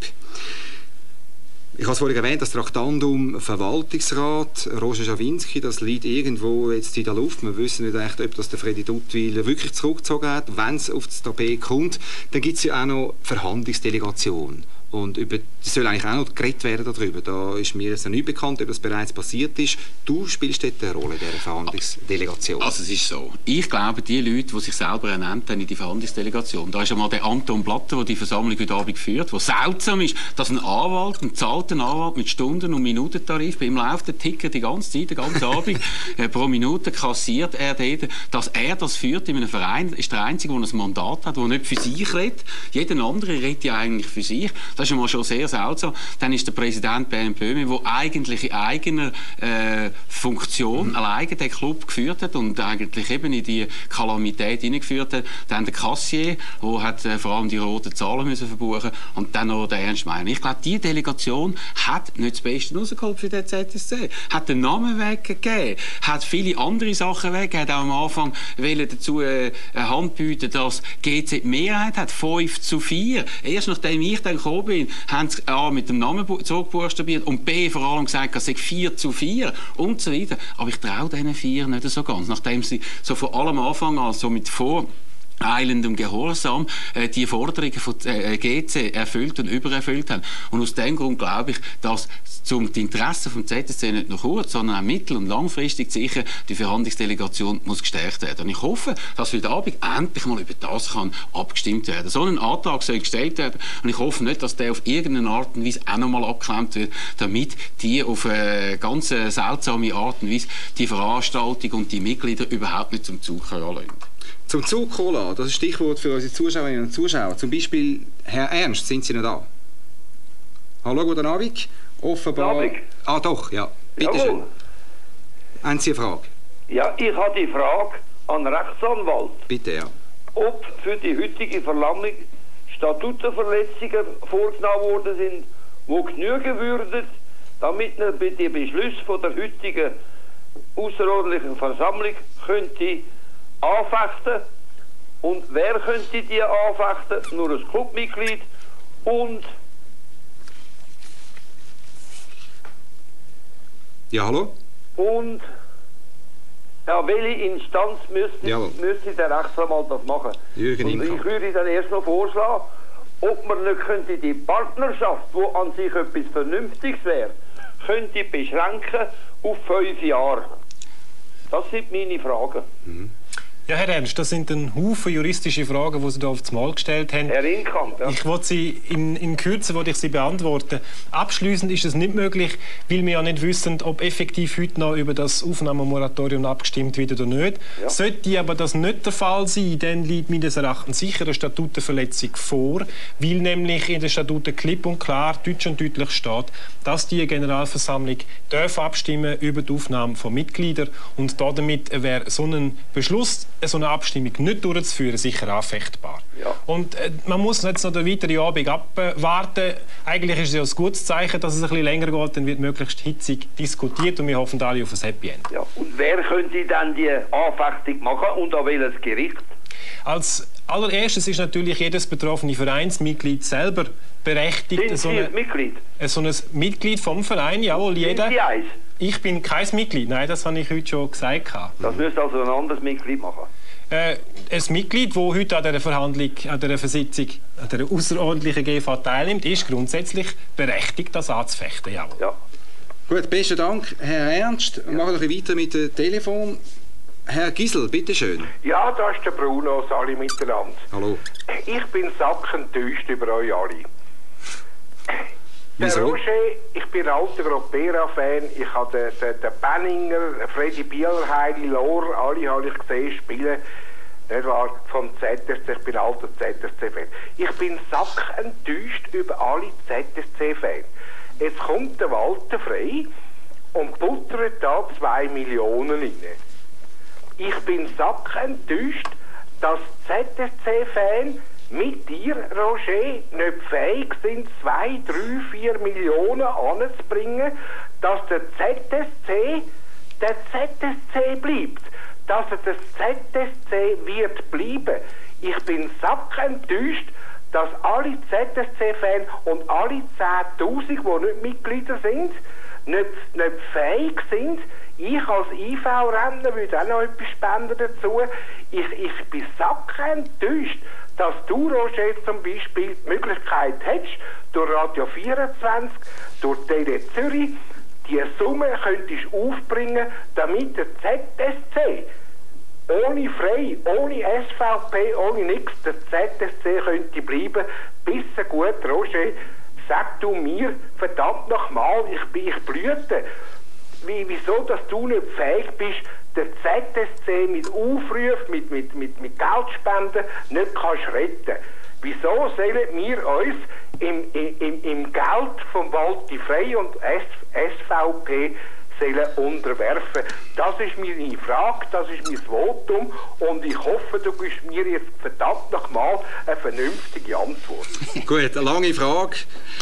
Ich habe es vorhin erwähnt, das Traktandum Verwaltungsrat, Roger Schawinski, das liegt irgendwo jetzt in der Luft. Wir wissen nicht echt, ob das der Freddy Duttweiler wirklich zurückgezogen hat. Wenn es auf das Tapet kommt, dann gibt es ja auch noch Verhandlungsdelegation. Und über, das soll eigentlich auch noch geredet werden darüber. Da ist mir jetzt nicht bekannt, ob das bereits passiert ist. Du spielst dort eine Rolle in dieser Verhandlungsdelegation. Also es ist so. Ich glaube, die Leute, die sich selber ernannt haben in die Verhandlungsdelegation, da ist einmal der Anton Blatter, der die Versammlung heute Abend führt, der seltsam ist, dass ein Anwalt, ein zahlter Anwalt mit Stunden- und Minutentarif, bei ihm läuft der Ticker die ganze Zeit, den ganzen Abend, pro Minute kassiert er dort, dass er das führt in einem Verein, ist der Einzige, der ein Mandat hat, der nicht für sich redet. Jeder andere redet ja eigentlich für sich. Das ist einmal schon sehr seltsam. Dann ist der Präsident Bernd Böhme, der eigentlich in eigener Funktion alleine den Club geführt hat und eigentlich eben in die Kalamität hineingeführt hat. Dann der Cassier, der hat vor allem die roten Zahlen müssen verbuchen, und dann noch der Ernst Meyer. Ich glaube, diese Delegation hat nicht das Beste rausgeholt für den ZSC. Hat den Namen weggegeben, hat viele andere Sachen weggegeben, hat auch am Anfang dazu eine Hand bieten, dass GZ Mehrheit hat, 5:4. Erst nachdem ich dann gekommen bin, haben sie A mit dem Namen zurückbuchstabiert und B vor allem gesagt, es sei 4:4 und so weiter. Aber ich traue diesen 4 nicht so ganz, nachdem sie so von allem Anfang an so mit voreilendem Gehorsam die Forderungen von GC erfüllt und übererfüllt haben. Und aus dem Grund glaube ich, dass die Interessen vom ZSC nicht nur kurz, sondern auch mittel- und langfristig sicher die Verhandlungsdelegation muss gestärkt werden. Und ich hoffe, dass heute Abend endlich mal über das kann abgestimmt werden. So ein Antrag soll gestellt werden und ich hoffe nicht, dass der auf irgendeine Art und Weise auch noch mal abgeklemmt wird, damit die auf eine ganz seltsame Art und Weise die Veranstaltung und die Mitglieder überhaupt nicht zum Zug kommen lassen. Zum Zug kommen, das ist ein Stichwort für unsere Zuschauerinnen und Zuschauer. Zum Beispiel Herr Ernst, sind Sie noch da? Hallo, guten Abend. Offenbar... Guten Abend. Ah, doch, ja. Bitte schön. Haben Sie eine Frage? Ja, ich habe die Frage an den Rechtsanwalt. Bitte, ja. Ob für die heutige Versammlung Statutenverletzungen vorgenommen worden sind, die genügen würden, damit man bei den Beschlüssen von der heutigen außerordentlichen Versammlung könnte anfechten. Und wer könnte die anfechten? Nur ein Clubmitglied und... Ja, hallo? Und... Ja, welche Instanz müsste der Rechtsanwalt das machen? Jürgen Imkamp. Und ich würde dann erst noch vorschlagen, ob man nicht könnte die Partnerschaft, die an sich etwas Vernünftiges wäre, könnte beschränken auf 5 Jahre. Das sind meine Fragen. Mhm. Ja, Herr Ernst, das sind ein Haufen juristische Fragen, die Sie da aufs Mal gestellt haben. Herr Imkamp, ja. Ich wollte sie in Kürze beantworten. Abschließend ist es nicht möglich, weil wir ja nicht wissen, ob effektiv heute noch über das Aufnahmemoratorium abgestimmt wird oder nicht. Ja. Sollte aber das nicht der Fall sein, dann liegt meines Erachtens sicher eine Statutenverletzung vor, weil nämlich in den Statuten klipp und klar deutsch und deutlich steht, dass die Generalversammlung darf abstimmen über die Aufnahme von Mitgliedern, und damit wäre so ein Beschluss, so eine Abstimmung nicht durchzuführen, sicher anfechtbar. Ja. Und man muss jetzt noch den weiteren Abend abwarten. Eigentlich ist es ja ein gutes Zeichen, dass es ein bisschen länger geht, dann wird möglichst hitzig diskutiert und wir hoffen alle auf ein Happy End. Ja. Und wer könnte dann die Anfechtung machen und an welches Gericht? Als allererstes ist natürlich jedes betroffene Vereinsmitglied selber berechtigt. Sind Sie ein Mitglied? So ein Mitglied vom Verein, jawohl, jeder. Sind Sie eins? Ich bin kein Mitglied, nein, das habe ich heute schon gesagt. Das müsste also ein anderes Mitglied machen? Ein Mitglied, das heute an dieser Verhandlung, an dieser Versitzung, an dieser außerordentlichen GV teilnimmt, ist grundsätzlich berechtigt, das anzufechten, jawohl. Ja. Gut, besten Dank, Herr Ernst. Wir machen noch weiter mit dem Telefon. Herr Gisel, bitteschön. Ja, da ist der Bruno, alle miteinander. Hallo. Ich bin sackentäuscht über euch alle. Wieso? Der Roger, ich bin ein alter Groppera-Fan. Ich habe den Benninger, Freddy Bieler, Heidi Lohr, alle habe ich gesehen spielen. Nicht wahr? Vom ZSC, ich bin ein alter ZSC-Fan. Ich bin sackenttäuscht über alle ZSC-Fans. Jetzt kommt der Walter Frey und buttert da 2 Millionen rein. Ich bin sackenttäuscht, dass ZSC-Fans mit dir, Roger, nicht fähig sind, 2, 3, 4 Millionen anzubringen, dass der ZSC bleibt. dass er das ZSC wird bleiben. Ich bin sackenttäuscht, dass alle ZSC-Fans und alle 10'000, die nicht Mitglieder sind, nicht fähig sind. Ich als IV-Rentner würde auch noch etwas spenden dazu. Ich bin sackenttäuscht, dass du, Roger, zum Beispiel die Möglichkeit hättest, durch Radio 24, durch Tele Zürich, die Summe könntest aufbringen, damit der ZSC ohne Frei, ohne SVP, ohne nichts, der ZSC könnte bleiben. Bisse gut, Roger, sag du mir, verdammt nochmal, ich blüte. Wieso, dass du nicht fähig bist, den ZSC mit Aufrufen, mit Geldspenden nicht kannst retten? Wieso sollen wir uns im Geld von Walti Frei und SVP unterwerfen? Das ist meine Frage, das ist mein Votum und ich hoffe, du gibst mir jetzt verdammt nochmal eine vernünftige Antwort. Gut, eine lange Frage.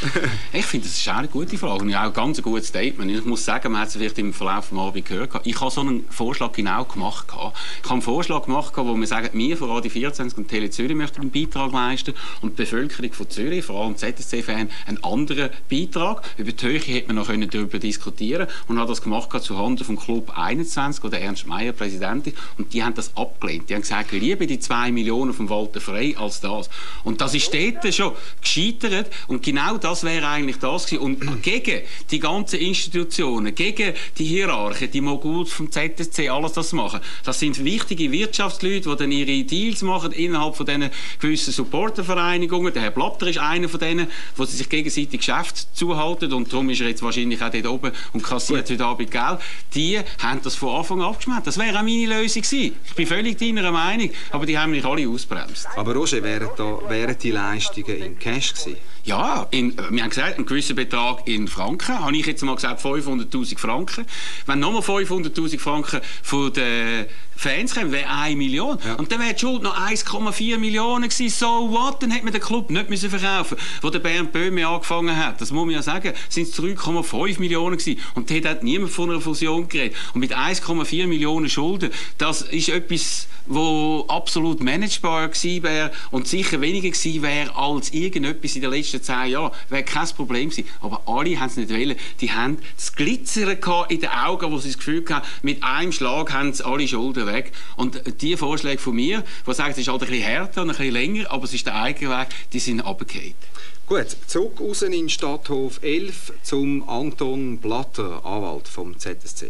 Ich finde, das ist auch eine gute Frage und auch ein ganz gutes Statement. Ich muss sagen, man hat es vielleicht im Verlauf des Abends gehört. Ich habe so einen Vorschlag genau gemacht. Ich habe einen Vorschlag gemacht, wo wir sagen, wir von Radio 24 und Tele Zürich möchten einen Beitrag leisten und die Bevölkerung von Zürich, vor allem ZSC-Fans, einen anderen Beitrag. Über die Höhe hätte man noch darüber diskutieren können und hat das gemacht zuhanden vom Club 21, wo der Ernst Meier Präsident ist, und die haben das abgelehnt. Die haben gesagt, lieber die 2 Millionen vom Walter Frei als das. Und das ist dort schon gescheitert und genau das wäre eigentlich das gewesen. Und gegen die ganzen Institutionen, gegen die Hierarchen, die Moguls vom ZSC, alles das machen, das sind wichtige Wirtschaftsleute, die dann ihre Deals machen innerhalb von diesen gewissen Supportervereinigungen. Der Herr Blatter ist einer von denen, wo sie sich gegenseitig Geschäft zuhalten und darum ist er jetzt wahrscheinlich auch dort oben und kassiert heute Abend Geld. Die haben das von Anfang an abgeschmeckt. Das wäre auch meine Lösung gewesen. Ich bin völlig deiner Meinung, aber die haben mich alle ausbremst. Aber Roger, wären die Leistungen in Cash gewesen? Ja, wir haben gesagt, einen gewissen Betrag in Franken. Habe ich jetzt mal gesagt, 500'000 Franken. Wenn nochmal 500'000 Franken von den Fans kommen, wäre 1 Million. Ja. Und dann wäre die Schuld noch 1,4 Millionen gewesen. So what? Dann hätte man den Club nicht müssen verkaufen, wo der Bernd Böhme angefangen hat. Das muss man ja sagen. Sind es 3,5 Millionen gewesen. Und dort hat niemand von einer Fusion geredet. Und mit 1,4 Millionen Schulden, das ist etwas, wo absolut managebar gewesen wäre und sicher weniger gewesen wäre als irgendetwas in den letzten 10 Jahren. Wäre kein Problem gewesen. Aber alle haben es nicht wollen. Die haben das Glitzern in den Augen, wo sie das Gefühl hatten, mit einem Schlag haben sie alle Schulden weg. Und die Vorschläge von mir, die sagen, es ist halt ein bisschen härter und ein bisschen länger, aber es ist der eigene Weg, die sind runtergefallen. Gut, zurück raus in den Stadthof 11 zum Anton Blatter, Anwalt vom ZSC.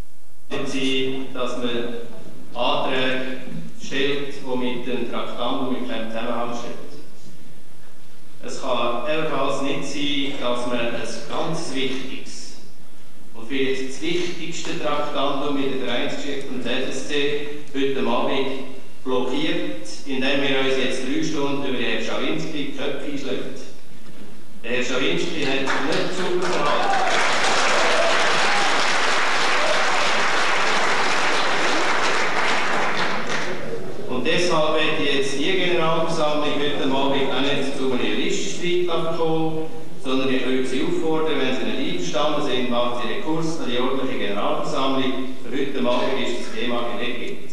Sie, dass man Anträge stellt, die mit dem Traktandum in keinem Zusammenhang stehen. Es kann ebenfalls nicht sein, dass man ein ganz wichtiges und vielleicht das wichtigste Traktandum mit der Vereinsgeschichte vom ZSC heute Abend blockiert, indem wir uns jetzt 3 Stunden über Herrn Schawinski die Köpfe einschlagen. Der Herr Schawinski hat sich nicht super verhalten. Und deshalb wird jetzt die Generalversammlung heute Abend auch nicht zu einem Listenstreit kommen, sondern ich würde Sie auffordern, wenn Sie nicht einverstanden sind, machen Sie Rekurs an die ordentliche Generalversammlung. Für heute Abend ist das Thema geregelt.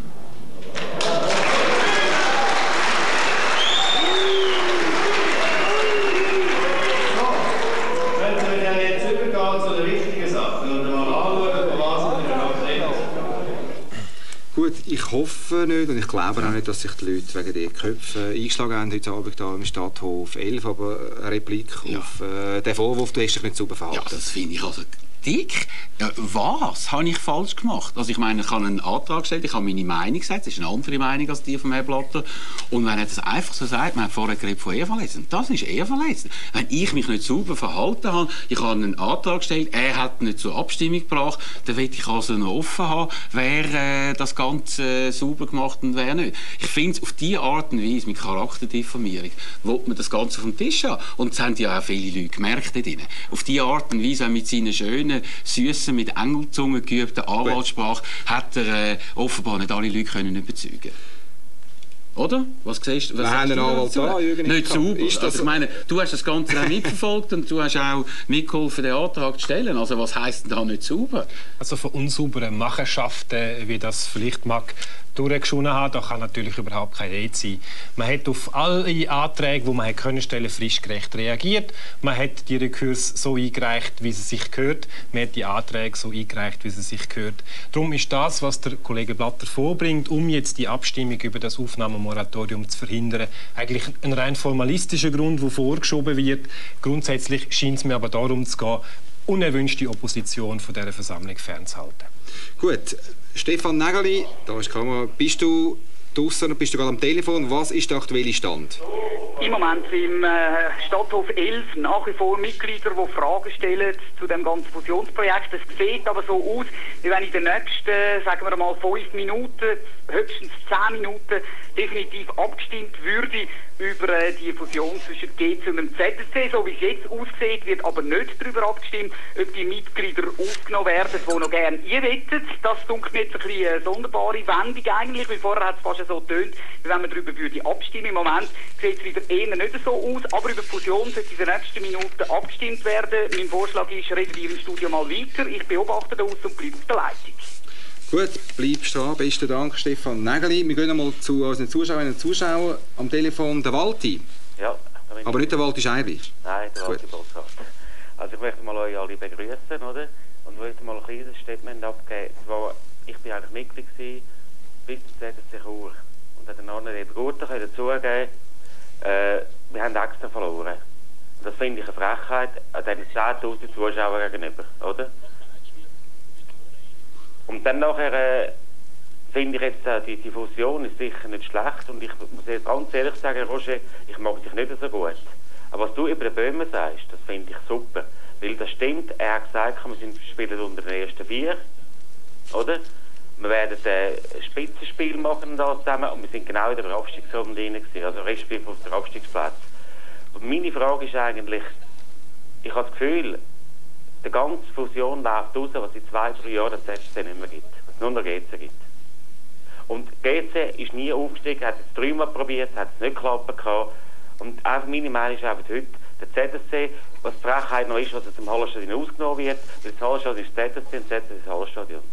Könnten wir dann jetzt übergehen zu den wichtigen Sachen und mal anschauen, von was wir gerade reden. Gut, ich hoffe nicht und ich glaube auch nicht, dass sich die Leute wegen der Köpfe eingeschlagen haben heute Abend hier im Stadthof 11, aber eine Replik auf den Vorwurf, du hast dich nicht sauber verhalten. Ja, das finde ich also dick. Was habe ich falsch gemacht? Also ich meine, ich habe einen Antrag gestellt, ich habe meine Meinung gesagt, das ist eine andere Meinung als die von Herrn Blatter. Und wenn er das einfach so sagt, man hat vorher geredet von Eheverletzung, das ist Eheverletzung. Wenn ich mich nicht sauber verhalten habe, ich habe einen Antrag gestellt, er hat nicht zur Abstimmung gebracht, dann will ich also noch offen haben, wer das Ganze sauber gemacht und wer nicht. Ich finde es auf diese Art und Weise, mit Charakterdifamierung, will man das Ganze vom Tisch haben. Und das haben ja auch viele Leute gemerkt dort drin. Auf diese Art und Weise, mit seinen schönen, süßen, mit Engelzungen geübten Anwaltssprache, hat er offenbar nicht alle Leute können überzeugen. Oder? Was siehst du? Wir haben einen Anwalt da, Jürgen. Nicht sauber. Also, ich meine, du hast das Ganze auch mitverfolgt und du hast auch mitgeholfen, den Antrag zu stellen. Also was heisst denn da nicht sauber? Also von unsauberen Machenschaften, wie das vielleicht mag durchgeschonnen haben, da kann natürlich überhaupt keine Rede sein. Man hat auf alle Anträge, die man können stellen, fristgerecht reagiert. Man hat die Rekurse so eingereicht, wie es sich gehört. Man hat die Anträge so eingereicht, wie es sich gehört. Darum ist das, was der Kollege Blatter vorbringt, um jetzt die Abstimmung über das Aufnahmemoratorium zu verhindern, eigentlich ein rein formalistischer Grund, der vorgeschoben wird. Grundsätzlich scheint es mir aber darum zu gehen, unerwünschte Opposition von dieser Versammlung fernzuhalten. Gut. Stefan Nägeli, da ist die Kamera. Bist du draussen, bist du gerade am Telefon? Was ist der aktuelle Stand? Im Moment im Stadthof 11 nach wie vor Mitglieder, die Fragen stellen zu dem ganzen Fusionsprojekt. Es sieht aber so aus, wie wenn in den nächsten, sagen wir mal, 5 Minuten, höchstens 10 Minuten, definitiv abgestimmt würde über die Fusion zwischen GC und dem ZSC. So wie es jetzt aussieht, wird aber nicht darüber abgestimmt, ob die Mitglieder aufgenommen werden, die noch gerne einwettet. Das dunkelt mir jetzt ein bisschen eine sonderbare Wendung eigentlich, weil vorher hat es fast so getönt, wie wenn man darüber würde abstimmen. Im Moment sieht es wieder eher nicht so aus, aber über die Fusion sollte in den nächsten Minuten abgestimmt werden. Mein Vorschlag ist, reden wir im Studio mal weiter. Ich beobachte das und bleibe auf der Leitung. Gut, bleibst dran. Besten Dank, Stefan Nägeli. Wir gehen einmal zu unseren Zuschauerinnen und Zuschauern am Telefon. Der Walti. Ja. Aber nicht der Walti Scheibli. Nein, der Walti Bolzart. Also ich möchte mal euch alle begrüßen, oder? Und möchte mal ein kleines Statement abgeben. Ich bin eigentlich Mitglied gewesen, bis zum ZSC Chur. Und dann noch eben gut dazugeben, wir haben extra verloren. Und das finde ich eine Frechheit an diesen 10'000 Zuschauern gegenüber, oder? Und dann nachher finde ich jetzt, die Fusion ist sicher nicht schlecht. Und ich muss jetzt ganz ehrlich sagen, Roger, ich mag dich nicht so gut. Aber was du über den Böhmen sagst, das finde ich super. Weil das stimmt, er hat gesagt, wir spielen unter den ersten 4. Oder? Wir werden ein Spitzenspiel machen da zusammen und wir sind genau in der Abstiegsrunde drin gewesen, also respektive auf der Abstiegsplatz. Und meine Frage ist eigentlich, ich habe das Gefühl, die ganze Fusion läuft raus, was in 2-3 Jahren das ZSC nicht mehr gibt, was nur noch GC gibt. Und GC ist nie aufgestiegen, hat es 3-mal probiert, hat es nicht geklappt gehabt. Und einfach meine Meinung ist einfach heute, der ZSC, was die Frechheit noch ist, was aus dem Hallenstadion ausgenommen wird, weil das Hallenstadion ist das ZSC und das ZSC ist das Hallenstadion.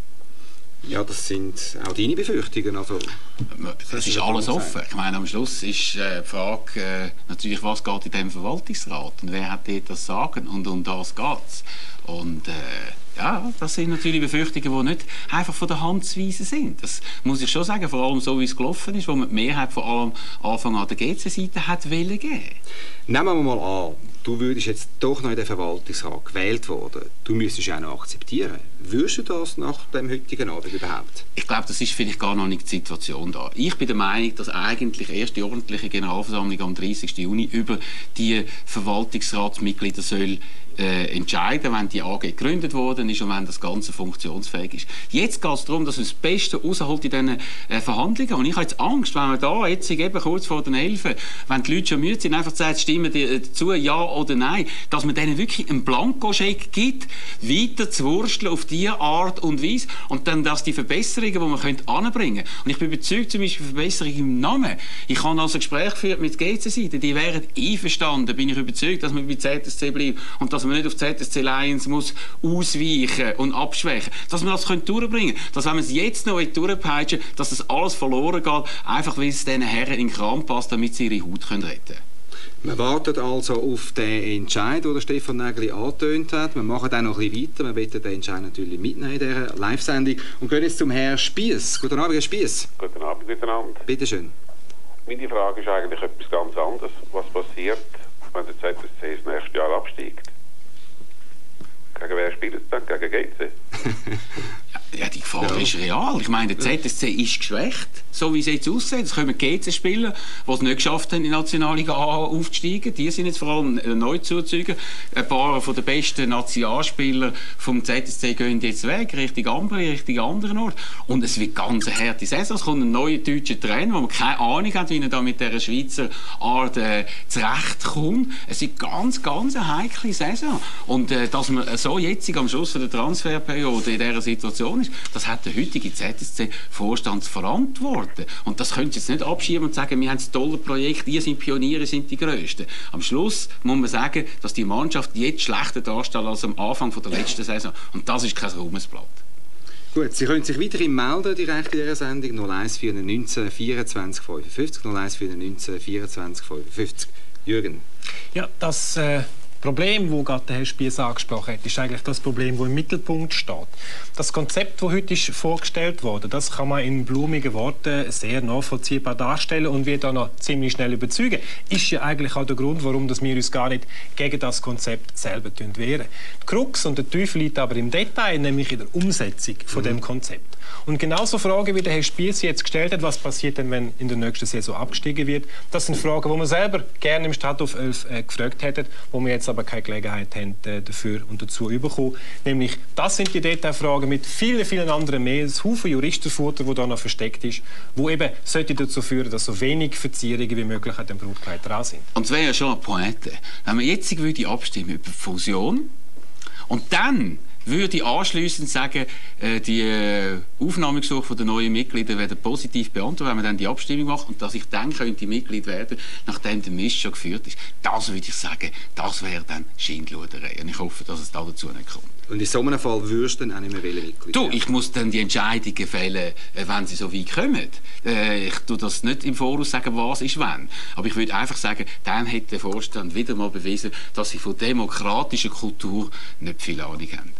Ja, das sind auch deine Befürchtungen. Also, es ist alles offen. Ich meine, am Schluss ist die Frage natürlich, was geht in diesem Verwaltungsrat und wer hat dort das Sagen und um das geht es. Und ja, das sind natürlich Befürchtungen, die nicht einfach von der Hand zu weisen sind. Das muss ich schon sagen, vor allem so wie es gelaufen ist, wo man die Mehrheit vor allem Anfang an der GC-Seite hat wollen geben. Nehmen wir mal an, du würdest jetzt doch noch in den Verwaltungsrat gewählt worden. Du müsstest ja auch noch akzeptieren. Würdest du das nach dem heutigen Abend überhaupt? Ich glaube, das ist vielleicht gar noch nicht die Situation da. Ich bin der Meinung, dass eigentlich erst die ordentliche Generalversammlung am 30. Juni über die Verwaltungsratsmitglieder soll entscheiden, wenn die AG gegründet worden ist und wenn das Ganze funktionsfähig ist. Jetzt geht es darum, dass man das Beste rausholt in diesen Verhandlungen. Und ich habe jetzt Angst, wenn man da jetzt eben kurz vor den 11, wenn die Leute schon müde sind, einfach sagt, stimmen dazu, ja oder nein, dass man denen wirklich einen Blankoscheck gibt, weiter zu wursteln auf diese Art und Weise und dann, dass die Verbesserungen, die man anbringen könnte. Und ich bin überzeugt, zum Beispiel Verbesserungen im Namen. Ich habe also ein Gespräch geführt mit der GC-Seite, die wären einverstanden, bin ich überzeugt, dass man bei ZSC bleibt und dass man nicht auf ZSC Lions muss ausweichen und abschwächen. Dass man das durchbringen könnte. Dass wenn man es jetzt noch durchpeitschen will, dass das alles verloren geht, einfach weil es diesen Herren in den Kram passt, damit sie ihre Haut retten können. Wir warten also auf den Entscheid, den Stefan Nägeli angetönt hat. Wir machen dann noch ein bisschen weiter. Wir wollen den Entscheid natürlich mitnehmen in dieser Live-Sendung. Und gehen jetzt zum Herrn Spiess. Guten Abend, Herr Spiess. Guten Abend miteinander. Bitte schön. Meine Frage ist eigentlich etwas ganz anderes. Was passiert, wenn der ZSC das nächste Jahr absteigt? Gegen wer spielt es dann? Gegen GC? Ja, die Gefahr ist real. Ich meine, der ZSC ist geschwächt, so wie es jetzt aussieht. Es kommen GC spielen, die es nicht geschafft haben, in die Nationalliga A aufzusteigen. Die sind jetzt vor allem Neuzuzüge. Ein paar von den besten Nationalspieler vom ZSC gehen jetzt weg, Richtung Ambri, Richtung anderen Ort. Und es wird ganz eine harte Saison. Es kommt ein neuer deutscher Trainer, wo man keine Ahnung hat, wie er da mit dieser Schweizer Art zurechtkommt. Es ist ganz eine heikle Saison. Und dass man so jetzt am Schluss der Transferperiode in dieser Situation ist. Das hat der heutige ZSC-Vorstand zu verantworten. Und das können Sie jetzt nicht abschieben und sagen, wir haben ein tolles Projekt, ihr sind Pioniere, sind die Größten. Am Schluss muss man sagen, dass die Mannschaft jetzt schlechter darstellt als am Anfang der letzten Saison. Und das ist kein Ruhmesblatt. Gut, Sie können sich weiterhin melden, direkt in dieser Sendung 01419 24 55, 01419 24 55. Jürgen. Ja, das Problem, das gerade der Herr Spiess angesprochen hat, ist eigentlich das Problem, das im Mittelpunkt steht. Das Konzept, das heute ist vorgestellt wurde, das kann man in blumigen Worten sehr nachvollziehbar darstellen und wird auch noch ziemlich schnell überzeugen. Ist ja eigentlich auch der Grund, warum wir uns gar nicht gegen das Konzept selber wehren. Die Krux und der Teufel liegt aber im Detail, nämlich in der Umsetzung von dem Konzept. Und genauso Fragen, wie der Herr Spiess jetzt gestellt hat, was passiert denn, wenn in der nächsten Saison abgestiegen wird, das sind Fragen, die wir selber gerne im Stadthof 11 gefragt hätten, wo wir jetzt aber keine Gelegenheit haben, dafür und dazu zu bekommen. Nämlich, das sind die Detailfragen mit vielen, vielen anderen mehr. Ein Haufen Juristenfutter, das da noch versteckt ist, wo eben sollte dazu führen, dass so wenig Verzierungen wie möglich an dem Brautkleid dran sind. Und es wäre ja schon eine Pointe, wenn man jetzt abstimmen über die Fusion und dann würde ich anschliessend sagen, die Aufnahmegesuche der neuen Mitglieder werden positiv beantwortet, wenn man dann die Abstimmung macht und dass ich dann könnte Mitglied werden, nachdem der Mist schon geführt ist. Das würde ich sagen, das wäre dann Schindluderei. Und ich hoffe, dass es da dazu nicht kommt. Und in so einem Fall würdest du dann auch nicht mehr Mitglied werden? Ich muss dann die Entscheidungen fällen, wenn sie so weit kommen. Ich tue das nicht im Voraus sagen, was ist wann. Aber ich würde einfach sagen, dann hat der Vorstand wieder mal bewiesen, dass sie von demokratischer Kultur nicht viel Ahnung haben.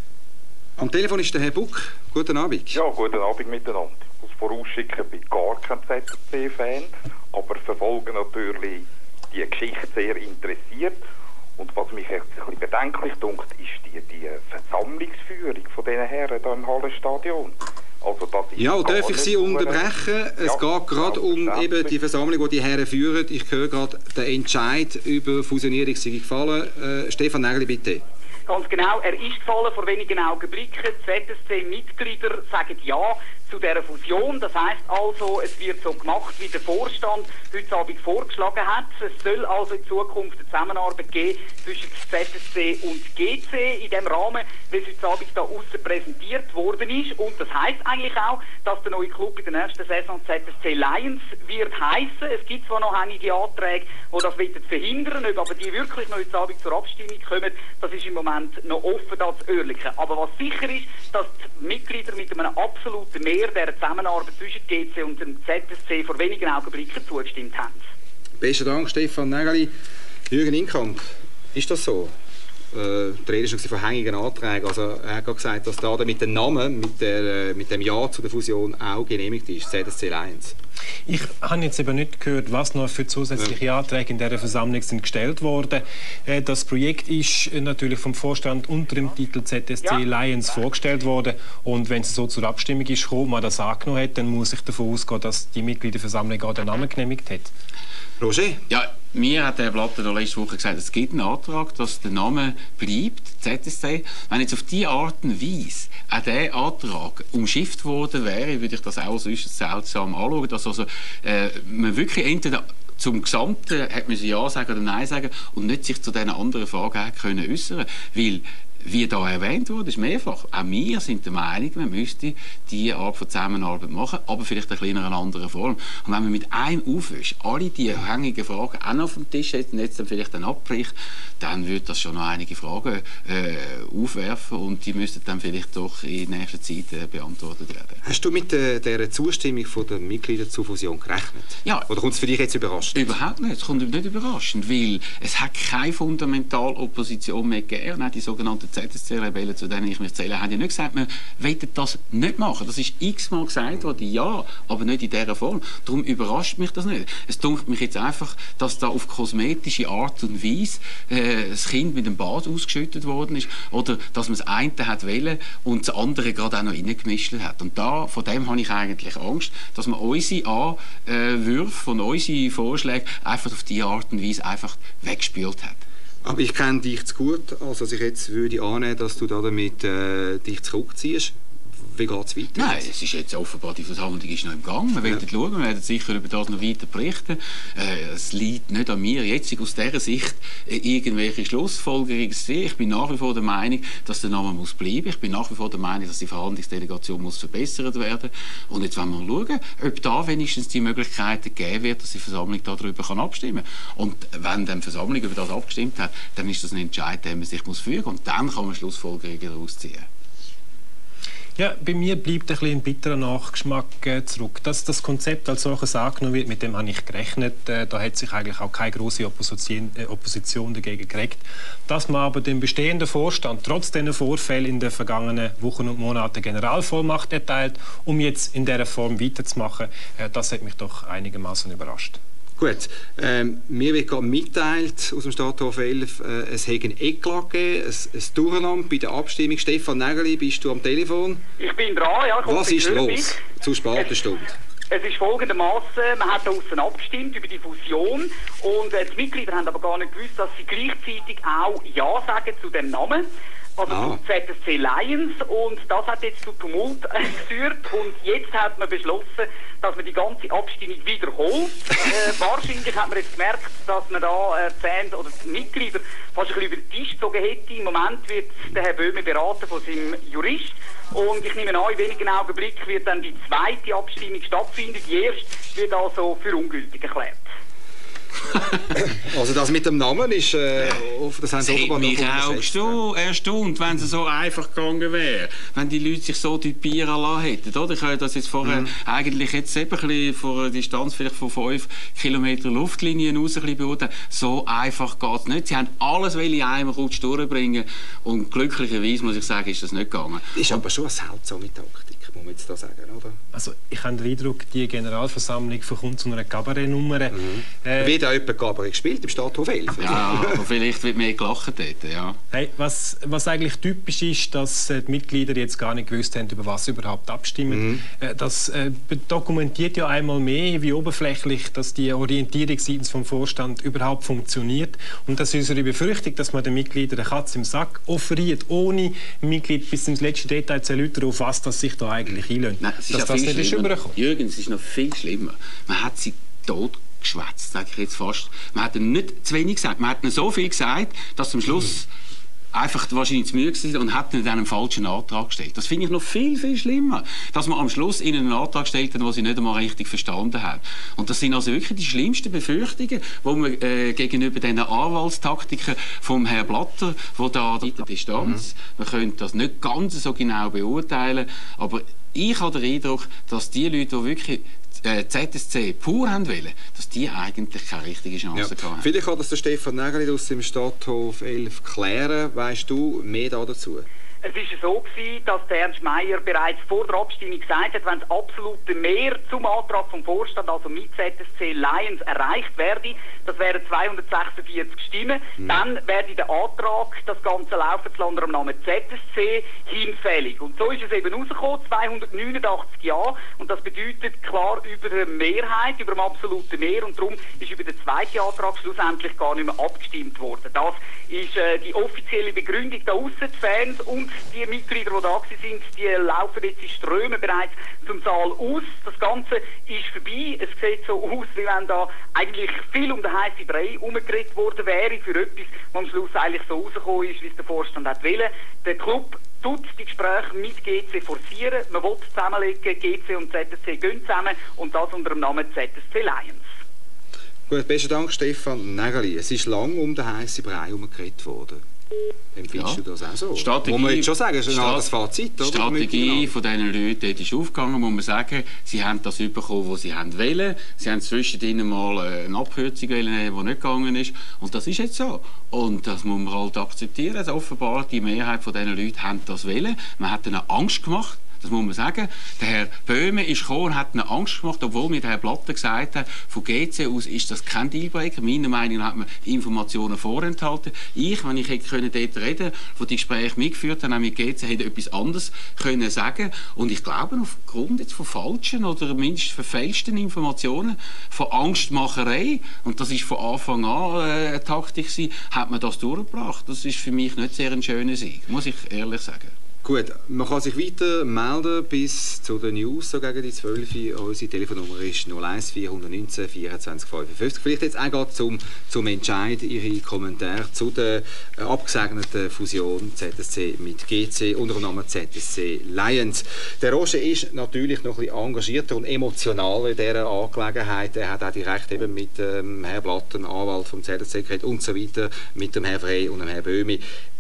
Am Telefon ist der Herr Buck. Guten Abend. Ja, guten Abend miteinander. Ich muss vorausschicken, ich bin gar kein ZSC-Fan, aber verfolge natürlich die Geschichte sehr interessiert. Und was mich jetzt ein bisschen bedenklich dunkt, ist die Versammlungsführung von diesen Herren hier im Hallenstadion. Also das ist ja, darf ich Sie unterbrechen? Es geht gerade um eben die Versammlung, die die Herren führen. Ich höre gerade, der Entscheid über Fusionierung sei gefallen. Stefan Nägeli, bitte. Ganz genau, er ist gefallen vor wenigen Augenblicken. Die ZSC-Mitglieder sagen ja zu dieser Fusion. Das heisst also, es wird so gemacht, wie der Vorstand heute Abend vorgeschlagen hat. Es soll also in Zukunft eine Zusammenarbeit geben zwischen ZSC und GC in dem Rahmen, wie es heute Abend da aussen präsentiert worden ist. Und das heisst eigentlich auch, dass der neue Club in der nächsten Saison ZSC Lions wird heissen. Es gibt zwar noch einige Anträge, die das verhindern wollen, aber die wirklich noch heute Abend zur Abstimmung kommen, das ist im Moment noch offen, das Örtliche. Aber was sicher ist, dass die Mitglieder mit einem absoluten Mehr der Zusammenarbeit zwischen GC und dem ZSC vor wenigen Augenblicken zugestimmt haben. Besten Dank, Stefan Nägeli. Jürgen Inkamp, ist das so? Die Rede ist noch von hängigen Anträgen. Also, er hat gesagt, dass da mit dem Namen, mit dem Ja zu der Fusion auch genehmigt ist, ZSC Lions. Ich habe jetzt eben nicht gehört, was noch für zusätzliche Anträge in dieser Versammlung sind gestellt worden. Das Projekt ist natürlich vom Vorstand unter dem Titel ZSC Lions vorgestellt worden. Und wenn es so zur Abstimmung ist gekommen, man das angenommen hat, dann muss ich davon ausgehen, dass die Mitgliederversammlung auch den Namen genehmigt hat. Roger? Ja, mir hat der Blatter letzte Woche gesagt, es gibt einen Antrag, dass der Name bleibt, ZSC. Wenn jetzt auf diese Art und Weise auch dieser Antrag umschifft worden wäre, würde ich das auch sonst seltsam anschauen, dass also, man wirklich entweder zum Gesamten hat man Ja sagen oder Nein sagen und nicht sich zu diesen anderen Fragen können äußern, weil wie da erwähnt wurde, ist mehrfach. Auch wir sind der Meinung, man müsste diese Art von Zusammenarbeit machen, aber vielleicht in einer anderen Form. Und wenn man mit einem Aufwisch alle diese hängigen Fragen auch noch auf dem Tisch hat und jetzt dann vielleicht abbricht, dann würde das schon noch einige Fragen aufwerfen und die müssten dann vielleicht doch in nächster Zeit beantwortet werden. Hast du mit der Zustimmung der Mitglieder zur Fusion gerechnet? Ja. Oder kommt es für dich jetzt überraschend? Überhaupt nicht. Es kommt nicht überraschend, weil es hat keine fundamentale Opposition mehr gegeben. Die sogenannten ZSC-Rebellen, zu denen ich mich zähle, haben ja nicht gesagt, wir wollen das nicht machen. Das ist x-mal gesagt worden, ja, aber nicht in dieser Form. Darum überrascht mich das nicht. Es dunkelt mich jetzt einfach, dass da auf kosmetische Art und Weise das Kind mit dem Bad ausgeschüttet worden ist oder dass man das eine hat wollen und das andere gerade auch noch reingemischt hat. Und von dem habe ich eigentlich Angst, dass man unsere Anwürfe und unsere Vorschläge einfach auf diese Art und Weise einfach weggespült hat. Aber ich kenne dich zu gut, als dass ich jetzt würde annehmen, dass du damit dich zurückziehst. wie geht es weiter? Nein, es ist jetzt offenbar, die Versammlung ist noch im Gang. Wir werden schauen, wir werden sicher über das noch weiter berichten. Es liegt nicht an mir, jetzt aus dieser Sicht irgendwelche Schlussfolgerungen zu ziehen. Ich bin nach wie vor der Meinung, dass der Name muss bleiben. Ich bin nach wie vor der Meinung, dass die Verhandlungsdelegation muss verbessert werden. Und jetzt wollen wir schauen, ob da wenigstens die Möglichkeit gegeben wird, dass die Versammlung darüber abstimmen kann. Und wenn dann die Versammlung über das abgestimmt hat, dann ist das ein Entscheid, den man sich muss fügen muss. Und dann kann man Schlussfolgerungen daraus ziehen. Ja, bei mir bleibt ein bitterer Nachgeschmack zurück. Dass das Konzept als solches angenommen wird, mit dem habe ich gerechnet. Da hat sich eigentlich auch keine große Opposition dagegen geregt. Dass man aber dem bestehenden Vorstand trotz dieser Vorfälle in den vergangenen Wochen und Monaten Generalvollmacht erteilt, um jetzt in dieser Form weiterzumachen, das hat mich doch einigermaßen überrascht. Gut, mir wird gerade mitteilt aus dem Stadthof 11, es hätte ein Eklat gegeben, ein Durcheinander bei der Abstimmung. Stefan Nägeli, bist du am Telefon? Ich bin dran, ja. Was ist los? Zu später Stunde. Es ist folgendermaßen: man hat außen abgestimmt über die Fusion und die Mitglieder haben aber gar nicht gewusst, dass sie gleichzeitig auch Ja sagen zu dem Namen. Also zu ZSC Lions, und das hat jetzt zu Tumult geführt, und jetzt hat man beschlossen, dass man die ganze Abstimmung wiederholt. Wahrscheinlich hat man jetzt gemerkt, dass man da die Fans oder die Mitglieder fast ein bisschen über den Tisch gezogen hätte. Im Moment wird der Herr Böhme beraten von seinem Jurist, und ich nehme an, in wenigen Augenblicken wird dann die zweite Abstimmung stattfinden. Die erste wird also für ungültig erklärt. Also das mit dem Namen ist, das haben sie offenbar noch mich auch erstaunt, wenn es so einfach gegangen wäre, wenn die Leute sich so typieren lassen hätten. Oder? Ich habe das jetzt vorher eigentlich jetzt eben ein bisschen vor einer Distanz vielleicht von 5 Kilometer Luftlinien raus ein bisschen beurteilt. So einfach geht es nicht. Sie haben alles in einem Rutsch durchbringen, und glücklicherweise, muss ich sagen, ist das nicht gegangen. Das ist aber schon eine seltsame Taktik, muss man jetzt da sagen, oder? Also ich habe den Eindruck, die Generalversammlung verkommt zu einer Kabarettnummer. Wird auch jemand Kabarett gespielt im Stadthof 11? Ja, aber vielleicht wird mehr gelacht dort, ja. Hey, was eigentlich typisch ist, dass die Mitglieder jetzt gar nicht gewusst haben, über was überhaupt abstimmen. Das dokumentiert ja einmal mehr, wie oberflächlich dass die Orientierung seitens vom Vorstand überhaupt funktioniert. Und das ist unsere Befürchtung, dass man den Mitgliedern eine Katze im Sack offeriert, ohne Mitglied bis ins letzte Detail zu erläutern, auf was das sich da eigentlich einlöst. Nein, es ist dass das nicht ist übergekommen. Jürgen, es ist noch viel schlimmer. Man hat sie tot geschwätzt, sage ich jetzt fast. Man hat ihnen nicht zu wenig gesagt. Man hat ihnen so viel gesagt, dass zum Schluss einfach wahrscheinlich zu müde war und hat ihnen dann einen falschen Antrag gestellt. Das finde ich noch viel, viel schlimmer. Dass man am Schluss ihnen einen Antrag stellt, den sie nicht einmal richtig verstanden haben. Und das sind also wirklich die schlimmsten Befürchtungen, die man gegenüber diesen Anwaltstaktiken vom Herrn Blatter, wo da die Distanz, man könnte das nicht ganz so genau beurteilen, aber ich habe den Eindruck, dass die Leute, die wirklich ZSC pur haben wollen, dass die eigentlich keine richtige Chance hatten. Vielleicht kann das der Stefan Nägeli aus dem Stadthof 11 klären. Weißt du mehr dazu? Es war so, dass der Ernst Meier bereits vor der Abstimmung gesagt hat, wenn das absolute Mehr zum Antrag vom Vorstand, also mit ZSC Lions, erreicht werde, das wären 246 Stimmen, dann werde der Antrag, das Ganze laufen zu lassen, am Namen ZSC, hinfällig. Und so ist es eben rausgekommen, 289 Ja, und das bedeutet klar über eine Mehrheit, über einem absoluten Mehr, und darum ist über den zweiten Antrag schlussendlich gar nicht mehr abgestimmt worden. Das ist die offizielle Begründung da aussen, die Fans und die Mitglieder, die da sind, die laufen jetzt in Strömen bereits zum Saal aus. Das Ganze ist vorbei. Es sieht so aus, wie wenn da eigentlich viel um den heißen Brei herumgeredet worden wäre für etwas, was am Schluss eigentlich so rausgekommen ist, wie es der Vorstand hat wollen. Der Club tut die Gespräche mit GC forcieren. Man will zusammenlegen, GC und ZSC gehen zusammen, und das unter dem Namen ZSC Lions. Gut, besten Dank, Stefan Nägeli. Es ist lang um den heißen Brei herumgeredet worden. Empfindest du das auch so? Muss man jetzt schon sagen, es ist ein anderes Fazit. Die Strategie von diesen Leuten ist aufgegangen, muss man sagen. Sie haben das bekommen, was sie wollen. Sie haben zwischendrin mal eine Abkürzung nehmen, die nicht gegangen ist. Und das ist jetzt so. Und das muss man halt akzeptieren. Also offenbar, die Mehrheit von diesen Leuten haben das wollen. Man hat ihnen Angst gemacht. Das muss man sagen. Der Herr Böhme ist gekommen und hat ihnen Angst gemacht, obwohl mir der Herr Blatter gesagt hat, von GC aus ist das kein Dealbreaker. Meiner Meinung nach hat man Informationen vorenthalten. Wenn ich hätte dort reden können, wo die Gespräche mitgeführt haben, auch mit GC, hätte etwas anderes können sagen. Und ich glaube, aufgrund jetzt von falschen oder mindestens verfälschten Informationen, von Angstmacherei, und das ist von Anfang an eine Taktik gewesen, hat man das durchgebracht. Das ist für mich nicht sehr ein schöner Sieg, muss ich ehrlich sagen. Gut, man kann sich weiter melden bis zu den News, so gegen die 12 Uhr. Unsere Telefonnummer ist 01 419 24 55. Vielleicht jetzt auch zum Entscheid, Ihre Kommentare zu der abgesegneten Fusion ZSC mit GC unter dem Namen ZSC Lions. Der Roger ist natürlich noch ein bisschen engagierter und emotionaler in dieser Angelegenheit. Er hat auch direkt eben mit Herrn Blatter, Anwalt vom ZSC, geredet und so weiter, mit dem Herrn Frey und dem Herrn Böhmi.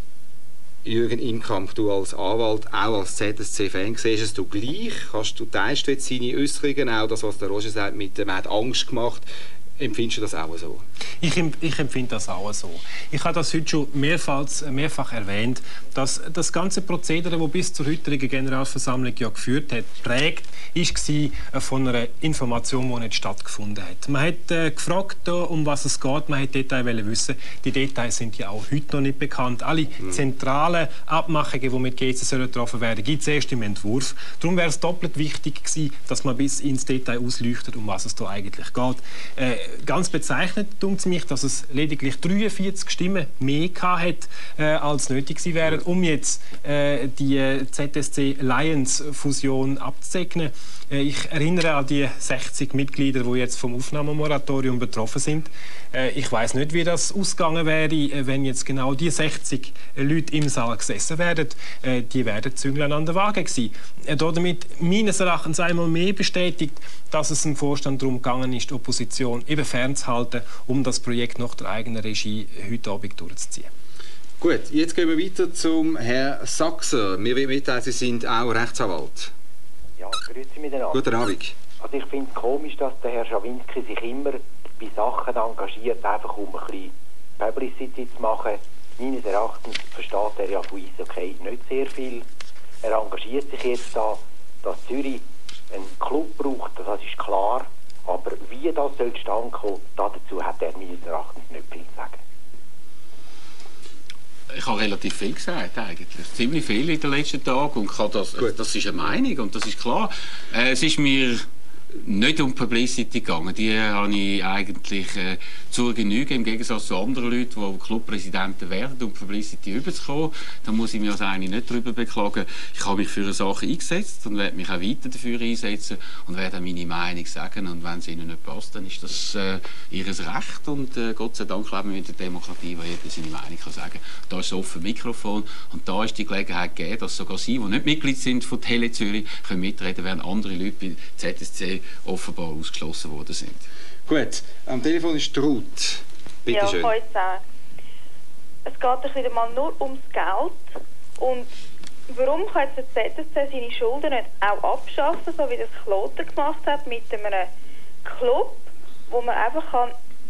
Jürgen Imkamp, du als Anwalt, auch als ZSC-Fan, siehst es du gleich? Teilst du jetzt seine Äußerungen, auch das, was der Roger sagt, man hat Angst gemacht? Empfindest du das auch so? Ich empfinde das auch so. Ich habe das heute schon mehrfach erwähnt, dass das ganze Prozedere, das bis zur heutigen Generalversammlung ja geführt hat, prägt war von einer Information, die nicht stattgefunden hat. Man hat gefragt, um was es geht, man hat Details wissen. Die Details sind ja auch heute noch nicht bekannt. Alle zentralen Abmachungen, die mit GC getroffen werden, gibt es erst im Entwurf. Darum wäre es doppelt wichtig gewesen, dass man bis ins Detail ausleuchtet, um was es da eigentlich geht. Ganz bezeichnend tut es mich, dass es lediglich 43 Stimmen mehr hat, als nötig gewesen wären, um jetzt die ZSC-Lions-Fusion abzusegnen. Ich erinnere an die 60 Mitglieder, die jetzt vom Aufnahmemoratorium betroffen sind. Ich weiß nicht, wie das ausgegangen wäre, wenn jetzt genau die 60 Leute im Saal gesessen wären. Die wären Zünglein an der Waage gewesen. Damit meines Erachtens einmal mehr bestätigt, dass es im Vorstand darum gegangen ist, die Opposition eben fernzuhalten, um das Projekt nach der eigenen Regie heute Abend durchzuziehen. Gut, jetzt gehen wir weiter zum Herrn Sachser. Mir wird mitteilen, Sie sind auch Rechtsanwalt. Ja, grüezi miteinander. Guten Abend. Also ich finde es komisch, dass der Herr Schawinski sich immer bei Sachen engagiert, einfach um ein bisschen Publicity zu machen. Meines Erachtens versteht er ja von Eishockey nicht sehr viel. Er engagiert sich jetzt da, dass Zürich einen Club braucht, das ist klar. Aber wie das soll zustande kommen, dazu hat er meines Erachtens nicht viel zu sagen. Ich habe relativ viel gesagt, eigentlich. Ziemlich viel in den letzten Tagen. Und das ist eine Meinung und das ist klar. Es ist mir nicht um Publicity gegangen. Die habe ich eigentlich zur Genüge, im Gegensatz zu anderen Leuten, die Clubpräsidenten werden, um Publicity überzukommen. Da muss ich mich also eigentlich nicht darüber beklagen. Ich habe mich für eine Sache eingesetzt und werde mich auch weiter dafür einsetzen und werde auch meine Meinung sagen. Und wenn es ihnen nicht passt, dann ist das ihr Recht. Und Gott sei Dank leben wir in der Demokratie, wo jeder seine Meinung kann sagen kann. Da ist das offene Mikrofon und da ist die Gelegenheit gegeben, dass sogar Sie, die nicht Mitglied sind von Tele Zürich, können mitreden, während andere Leute bei ZSC offenbar ausgeschlossen worden sind. Gut, am Telefon ist Ruth. Bitte ja, schön. Heute es geht wieder mal nur ums Geld. Und warum kann jetzt der ZSC seine Schulden nicht auch abschaffen, so wie das Kloten gemacht hat, mit einem Club, wo man einfach kann,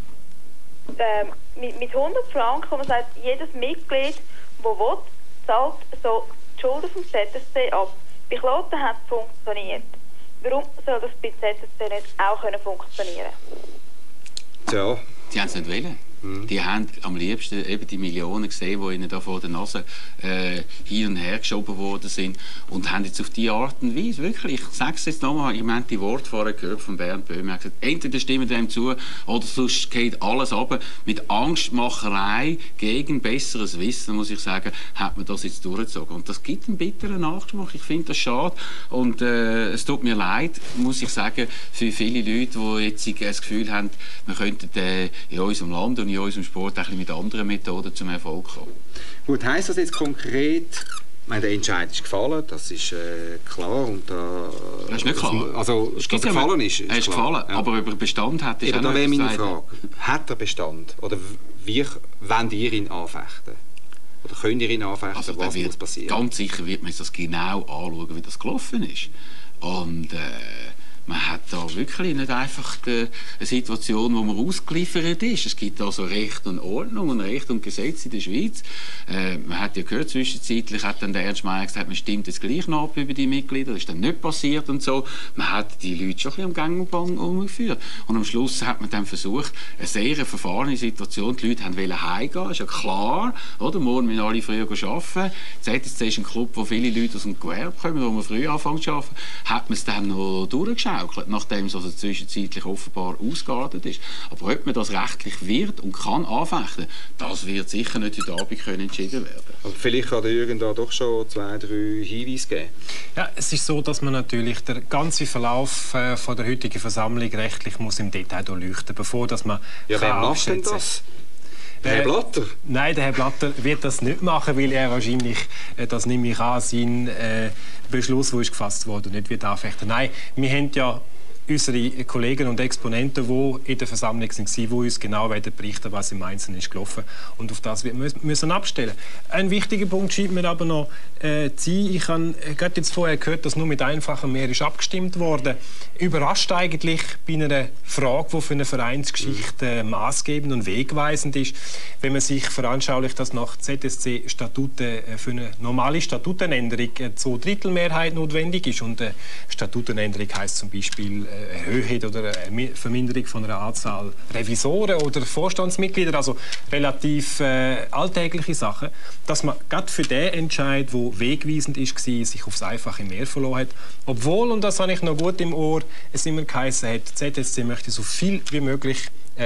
mit 100 Franken, wo man sagt, jedes Mitglied, das will, zahlt so die Schulden vom ZSC ab. Bei Kloten hat es funktioniert. Warum soll das bei ZSC nicht auch funktionieren können? Ja. Die haben es nicht wollen. Die haben am liebsten eben die Millionen gesehen, die ihnen da vor der Nase hin und her geschoben worden sind und haben jetzt auf diese Art und Weise, wirklich, ich sage es jetzt nochmal, ich meine die Worte vorher gehört von Bernd Böhmi, er hat gesagt, entweder stimmen dem zu oder sonst geht alles runter. Mit Angstmacherei gegen besseres Wissen, muss ich sagen, hat man das jetzt durchgezogen. Und das gibt einen bitteren Nachgeschmack. Ich finde das schade und es tut mir leid, muss ich sagen, für viele Leute, die jetzt das Gefühl haben, wir könnten in unserem Land und in unserem Sport ein bisschen mit anderen Methoden zum Erfolg kommen. Gut, heisst das jetzt konkret, der Entscheid ist gefallen, das ist klar. Und, das ist nicht klar. Also, dass er gefallen ist er ist klar. gefallen, ja. Aber über Bestand hat er auch noch. Da wäre meine Frage. Hat er Bestand? Oder wie wollt ihr ihn anfechten? Oder könnt ihr ihn anfechten? Also, was muss passieren? Ganz sicher wird man das genau anschauen, wie das gelaufen ist. Und man hat da wirklich nicht einfach eine Situation, wo man ausgeliefert ist. Es gibt also Recht und Ordnung und Recht und Gesetz in der Schweiz. Man hat ja gehört, zwischenzeitlich hat dann der Ernst Meier gesagt, man stimmt jetzt gleich noch ab über die Mitglieder. Das ist dann nicht passiert und so. Man hat die Leute schon ein bisschen am Gang und Bang umgeführt. Und am Schluss hat man dann versucht, eine sehr verfahrene Situation. Die Leute wollten heimgehen, ist ja klar. Oder? Morgen müssen alle früher arbeiten. ZSC ist ein Club, wo viele Leute aus dem Gewerbe kommen, wo man früh anfangen zu arbeiten. Hat man es dann noch durchgeschaut. aufgeschaukelt, nachdem es also zwischenzeitlich offenbar ausgeartet ist. Aber ob man das rechtlich wird und kann anfechten, das wird sicher nicht heute Abend können entschieden werden. Aber vielleicht kann der Jürgen da doch schon 2, 3 Hinweise geben. Ja, es ist so, dass man natürlich den ganzen Verlauf von der heutigen Versammlung rechtlich muss im Detail durchleuchten, bevor dass man wer macht denn das? Der Herr Blatter? Nein, der Herr Blatter wird das nicht machen, weil er wahrscheinlich, das nehme ich an, seinen Beschluss, der ist gefasst wurde, nicht wird anfechten. Nein, wir haben ja unsere Kollegen und Exponenten, die in der Versammlung waren, die uns genau berichten, was im Einzelnen ist gelaufen. Und auf das müssen wir abstellen. Ein wichtiger Punkt scheint mir aber noch zu sein. Ich habe gerade jetzt vorher gehört, dass nur mit einfachem Mehr ist abgestimmt wurde. Überrascht eigentlich bei einer Frage, die für eine Vereinsgeschichte maßgebend und wegweisend ist, wenn man sich veranschaulicht, dass nach ZSC-Statuten für eine normale Statutenänderung eine 2/3-Mehrheit notwendig ist. Und eine Statutenänderung heisst zum Beispiel Erhöhung oder eine Verminderung von einer Anzahl Revisoren oder Vorstandsmitglieder, also relativ alltägliche Sachen, dass man gerade für den Entscheid, der wegweisend war, sich aufs einfache Mehr verloren hat. Obwohl, und das habe ich noch gut im Ohr, es immer geheißen hat, ZSC möchte so viel wie möglich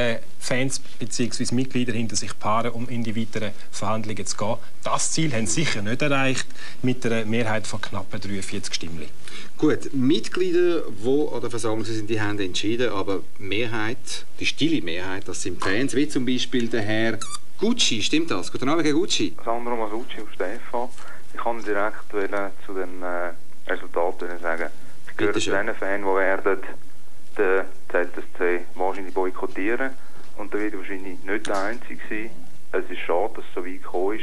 Fans bzw. Mitglieder hinter sich paaren, um in die weiteren Verhandlungen zu gehen. Das Ziel haben sie sicher nicht erreicht, mit einer Mehrheit von knapp 43 Stimmen. Gut, Mitglieder, die an der Versammlung sind, die haben entschieden, aber Mehrheit, die stille Mehrheit, das sind Fans, wie zum Beispiel der Herr Gucci, stimmt das? Guten Abend, Herr Gucci. Sandro Masucci und Stefan. Ich kann direkt zu den Resultaten sagen. Ich gehöre zu den Fans, die werden den ZSC wahrscheinlich boykottieren. Und da wird ich wahrscheinlich nicht der Einzige sein. Es ist schade, dass es so weit gekommen ist.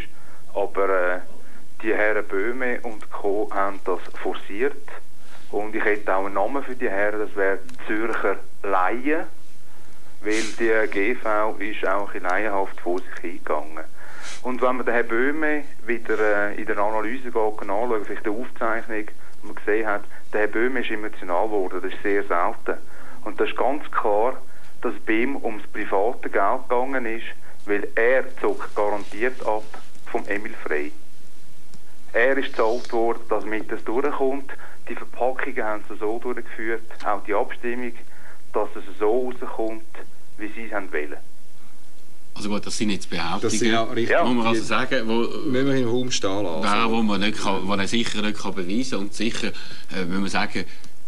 Aber die Herren Böhme und Co. haben das forciert. Und ich hätte auch einen Namen für die Herren, das wäre Zürcher Laien. Weil die GV ist auch ein bisschen laienhaft vor sich eingegangen. Und wenn man den Herrn Böhme wieder in der Analyse geht, anschaut, vielleicht eine Aufzeichnung, die man gesehen hat, der Herr Böhme ist emotional geworden, das ist sehr selten. Und das ist ganz klar, dass bei ihm ums private Geld gegangen ist, weil er zog garantiert ab vom Emil Frey. Er ist gezahlt worden, dass mit das durchkommt. Die Verpackungen haben sie so durchgeführt, auch die Abstimmung, dass es so rauskommt, wie sie es wollen. Also gut, das sind jetzt Behauptungen, ja, richtig, muss man also sagen, wo müssen wir im Raum stehen lassen. Wo man nicht kann, wo er sicher nicht kann beweisen kann. Und sicher müssen wir sagen,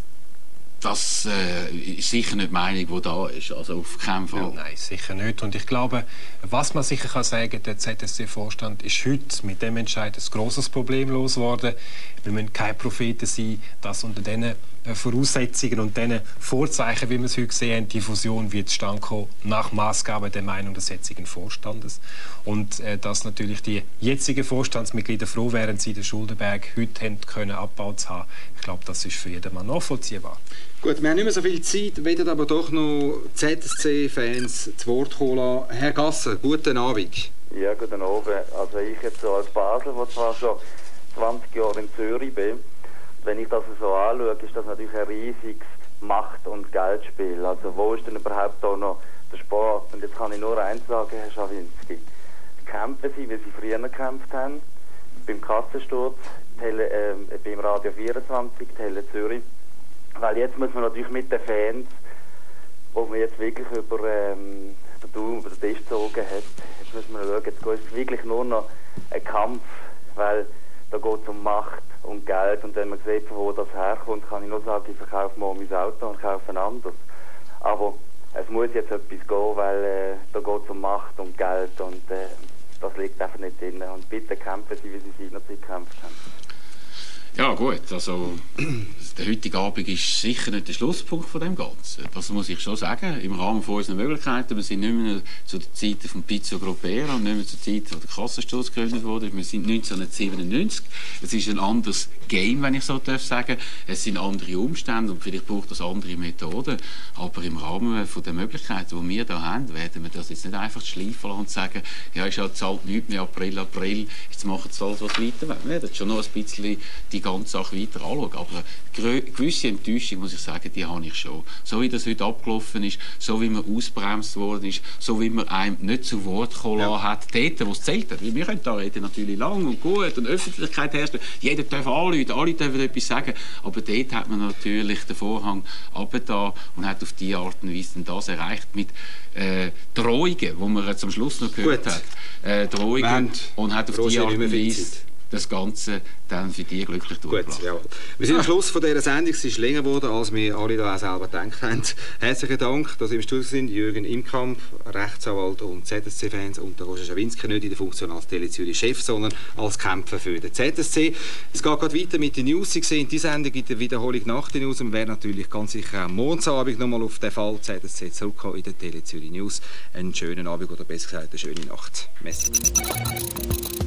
das ist sicher nicht die Meinung, die da ist. Also auf keinen Fall. Ja, nein, sicher nicht. Und ich glaube, was man sicher kann sagen, der ZSC-Vorstand ist heute mit dem Entscheid ein grosses Problem losgeworden. Wir müssen keine Propheten sein, dass unter diesen Voraussetzungen und diesen Vorzeichen, wie wir es heute sehen, die Fusion wird zustande kommen, nach Maßgabe der Meinung des jetzigen Vorstandes. Und dass natürlich die jetzigen Vorstandsmitglieder froh wären, sie den Schuldenberg heute können abgebaut zu haben. Ich glaube, das ist für jedermann nachvollziehbar. Gut, wir haben nicht mehr so viel Zeit, werden aber doch noch ZSC-Fans zu Wort kommen lassen. Herr Gasser, guten Abend. Ja, guten Abend. Also ich jetzt so als Basel, der zwar schon 20 Jahre in Zürich bin, wenn ich das so anschaue, ist das natürlich ein riesiges Macht- und Geldspiel. Also wo ist denn überhaupt da noch der Sport? Und jetzt kann ich nur eins sagen, Herr Schawinski. Kämpfen Sie, wie Sie früher gekämpft haben, beim Kassensturz, beim Radio 24, Tele Zürich. Weil jetzt muss man natürlich mit den Fans, wo man jetzt wirklich über den Tisch gezogen hat, jetzt müssen wir schauen, jetzt geht es wirklich nur noch ein Kampf, weil da geht es um Macht und Geld. Und wenn man sieht, von wo das herkommt, kann ich nur sagen, ich verkaufe mal mein Auto und kaufe ein anderes. Aber es muss jetzt etwas gehen, weil da geht es um Macht und Geld und das liegt einfach nicht drin. Und bitte kämpfen Sie, wie Sie seinerzeit gekämpft haben. Ja gut, also der heutige Abend ist sicher nicht der Schlusspunkt von dem Ganzen. Das muss ich schon sagen, im Rahmen von unseren Möglichkeiten. Wir sind nicht mehr zu den Zeiten von Pizzo Gropera und nicht mehr zur Zeit, wo der Kassensturz gegründet wurde. Wir sind 1997. Es ist ein anderes Game, wenn ich so sagen darf. Es sind andere Umstände und vielleicht braucht es andere Methoden. Aber im Rahmen von den Möglichkeiten, die wir hier haben, werden wir das jetzt nicht einfach schleifen lassen und sagen, ja, ist ja zahlt nichts mehr April, jetzt machen sie alles, was weiter wollen. Wir werden schon noch ein bisschen die ganze Sache weiter anschauen. Aber eine gewisse Enttäuschung, muss ich sagen, die habe ich schon. So wie das heute abgelaufen ist, so wie man ausbremst worden ist, so wie man einem nicht zu Wort kommen lassen hat, dort, wo es zählt hat. Wir können da reden natürlich lang und gut und Öffentlichkeit herrscht. Jeder darf anrufen, alle dürfen etwas sagen. Aber dort hat man natürlich den Vorhang runtergetan und hat auf diese Art und Weise das erreicht mit Drohungen, die man jetzt am Schluss noch gehört hat. Drohungen und hat auf diese Art und Weise das Ganze dann für die glücklich durchgebracht. Ja. Wir sind am Schluss von dieser Sendung. Es ist länger geworden, als wir alle da auch selber gedacht haben. Herzlichen Dank, dass Sie im Studio sind. Jürgen Imkamp, Rechtsanwalt und ZSC-Fans, und der Roger Schawinski, nicht in der Funktion als Tele-Zürich-Chef, sondern als Kämpfer für den ZSC. Es geht gerade weiter mit den News. Sie sehen die Sendung in der Wiederholung nach den News. Wir werden natürlich ganz sicher am Montagabend nochmal auf den Fall ZSC zurückkommen in der Tele-Zürich News. Einen schönen Abend oder besser gesagt eine schöne Nacht. Merci.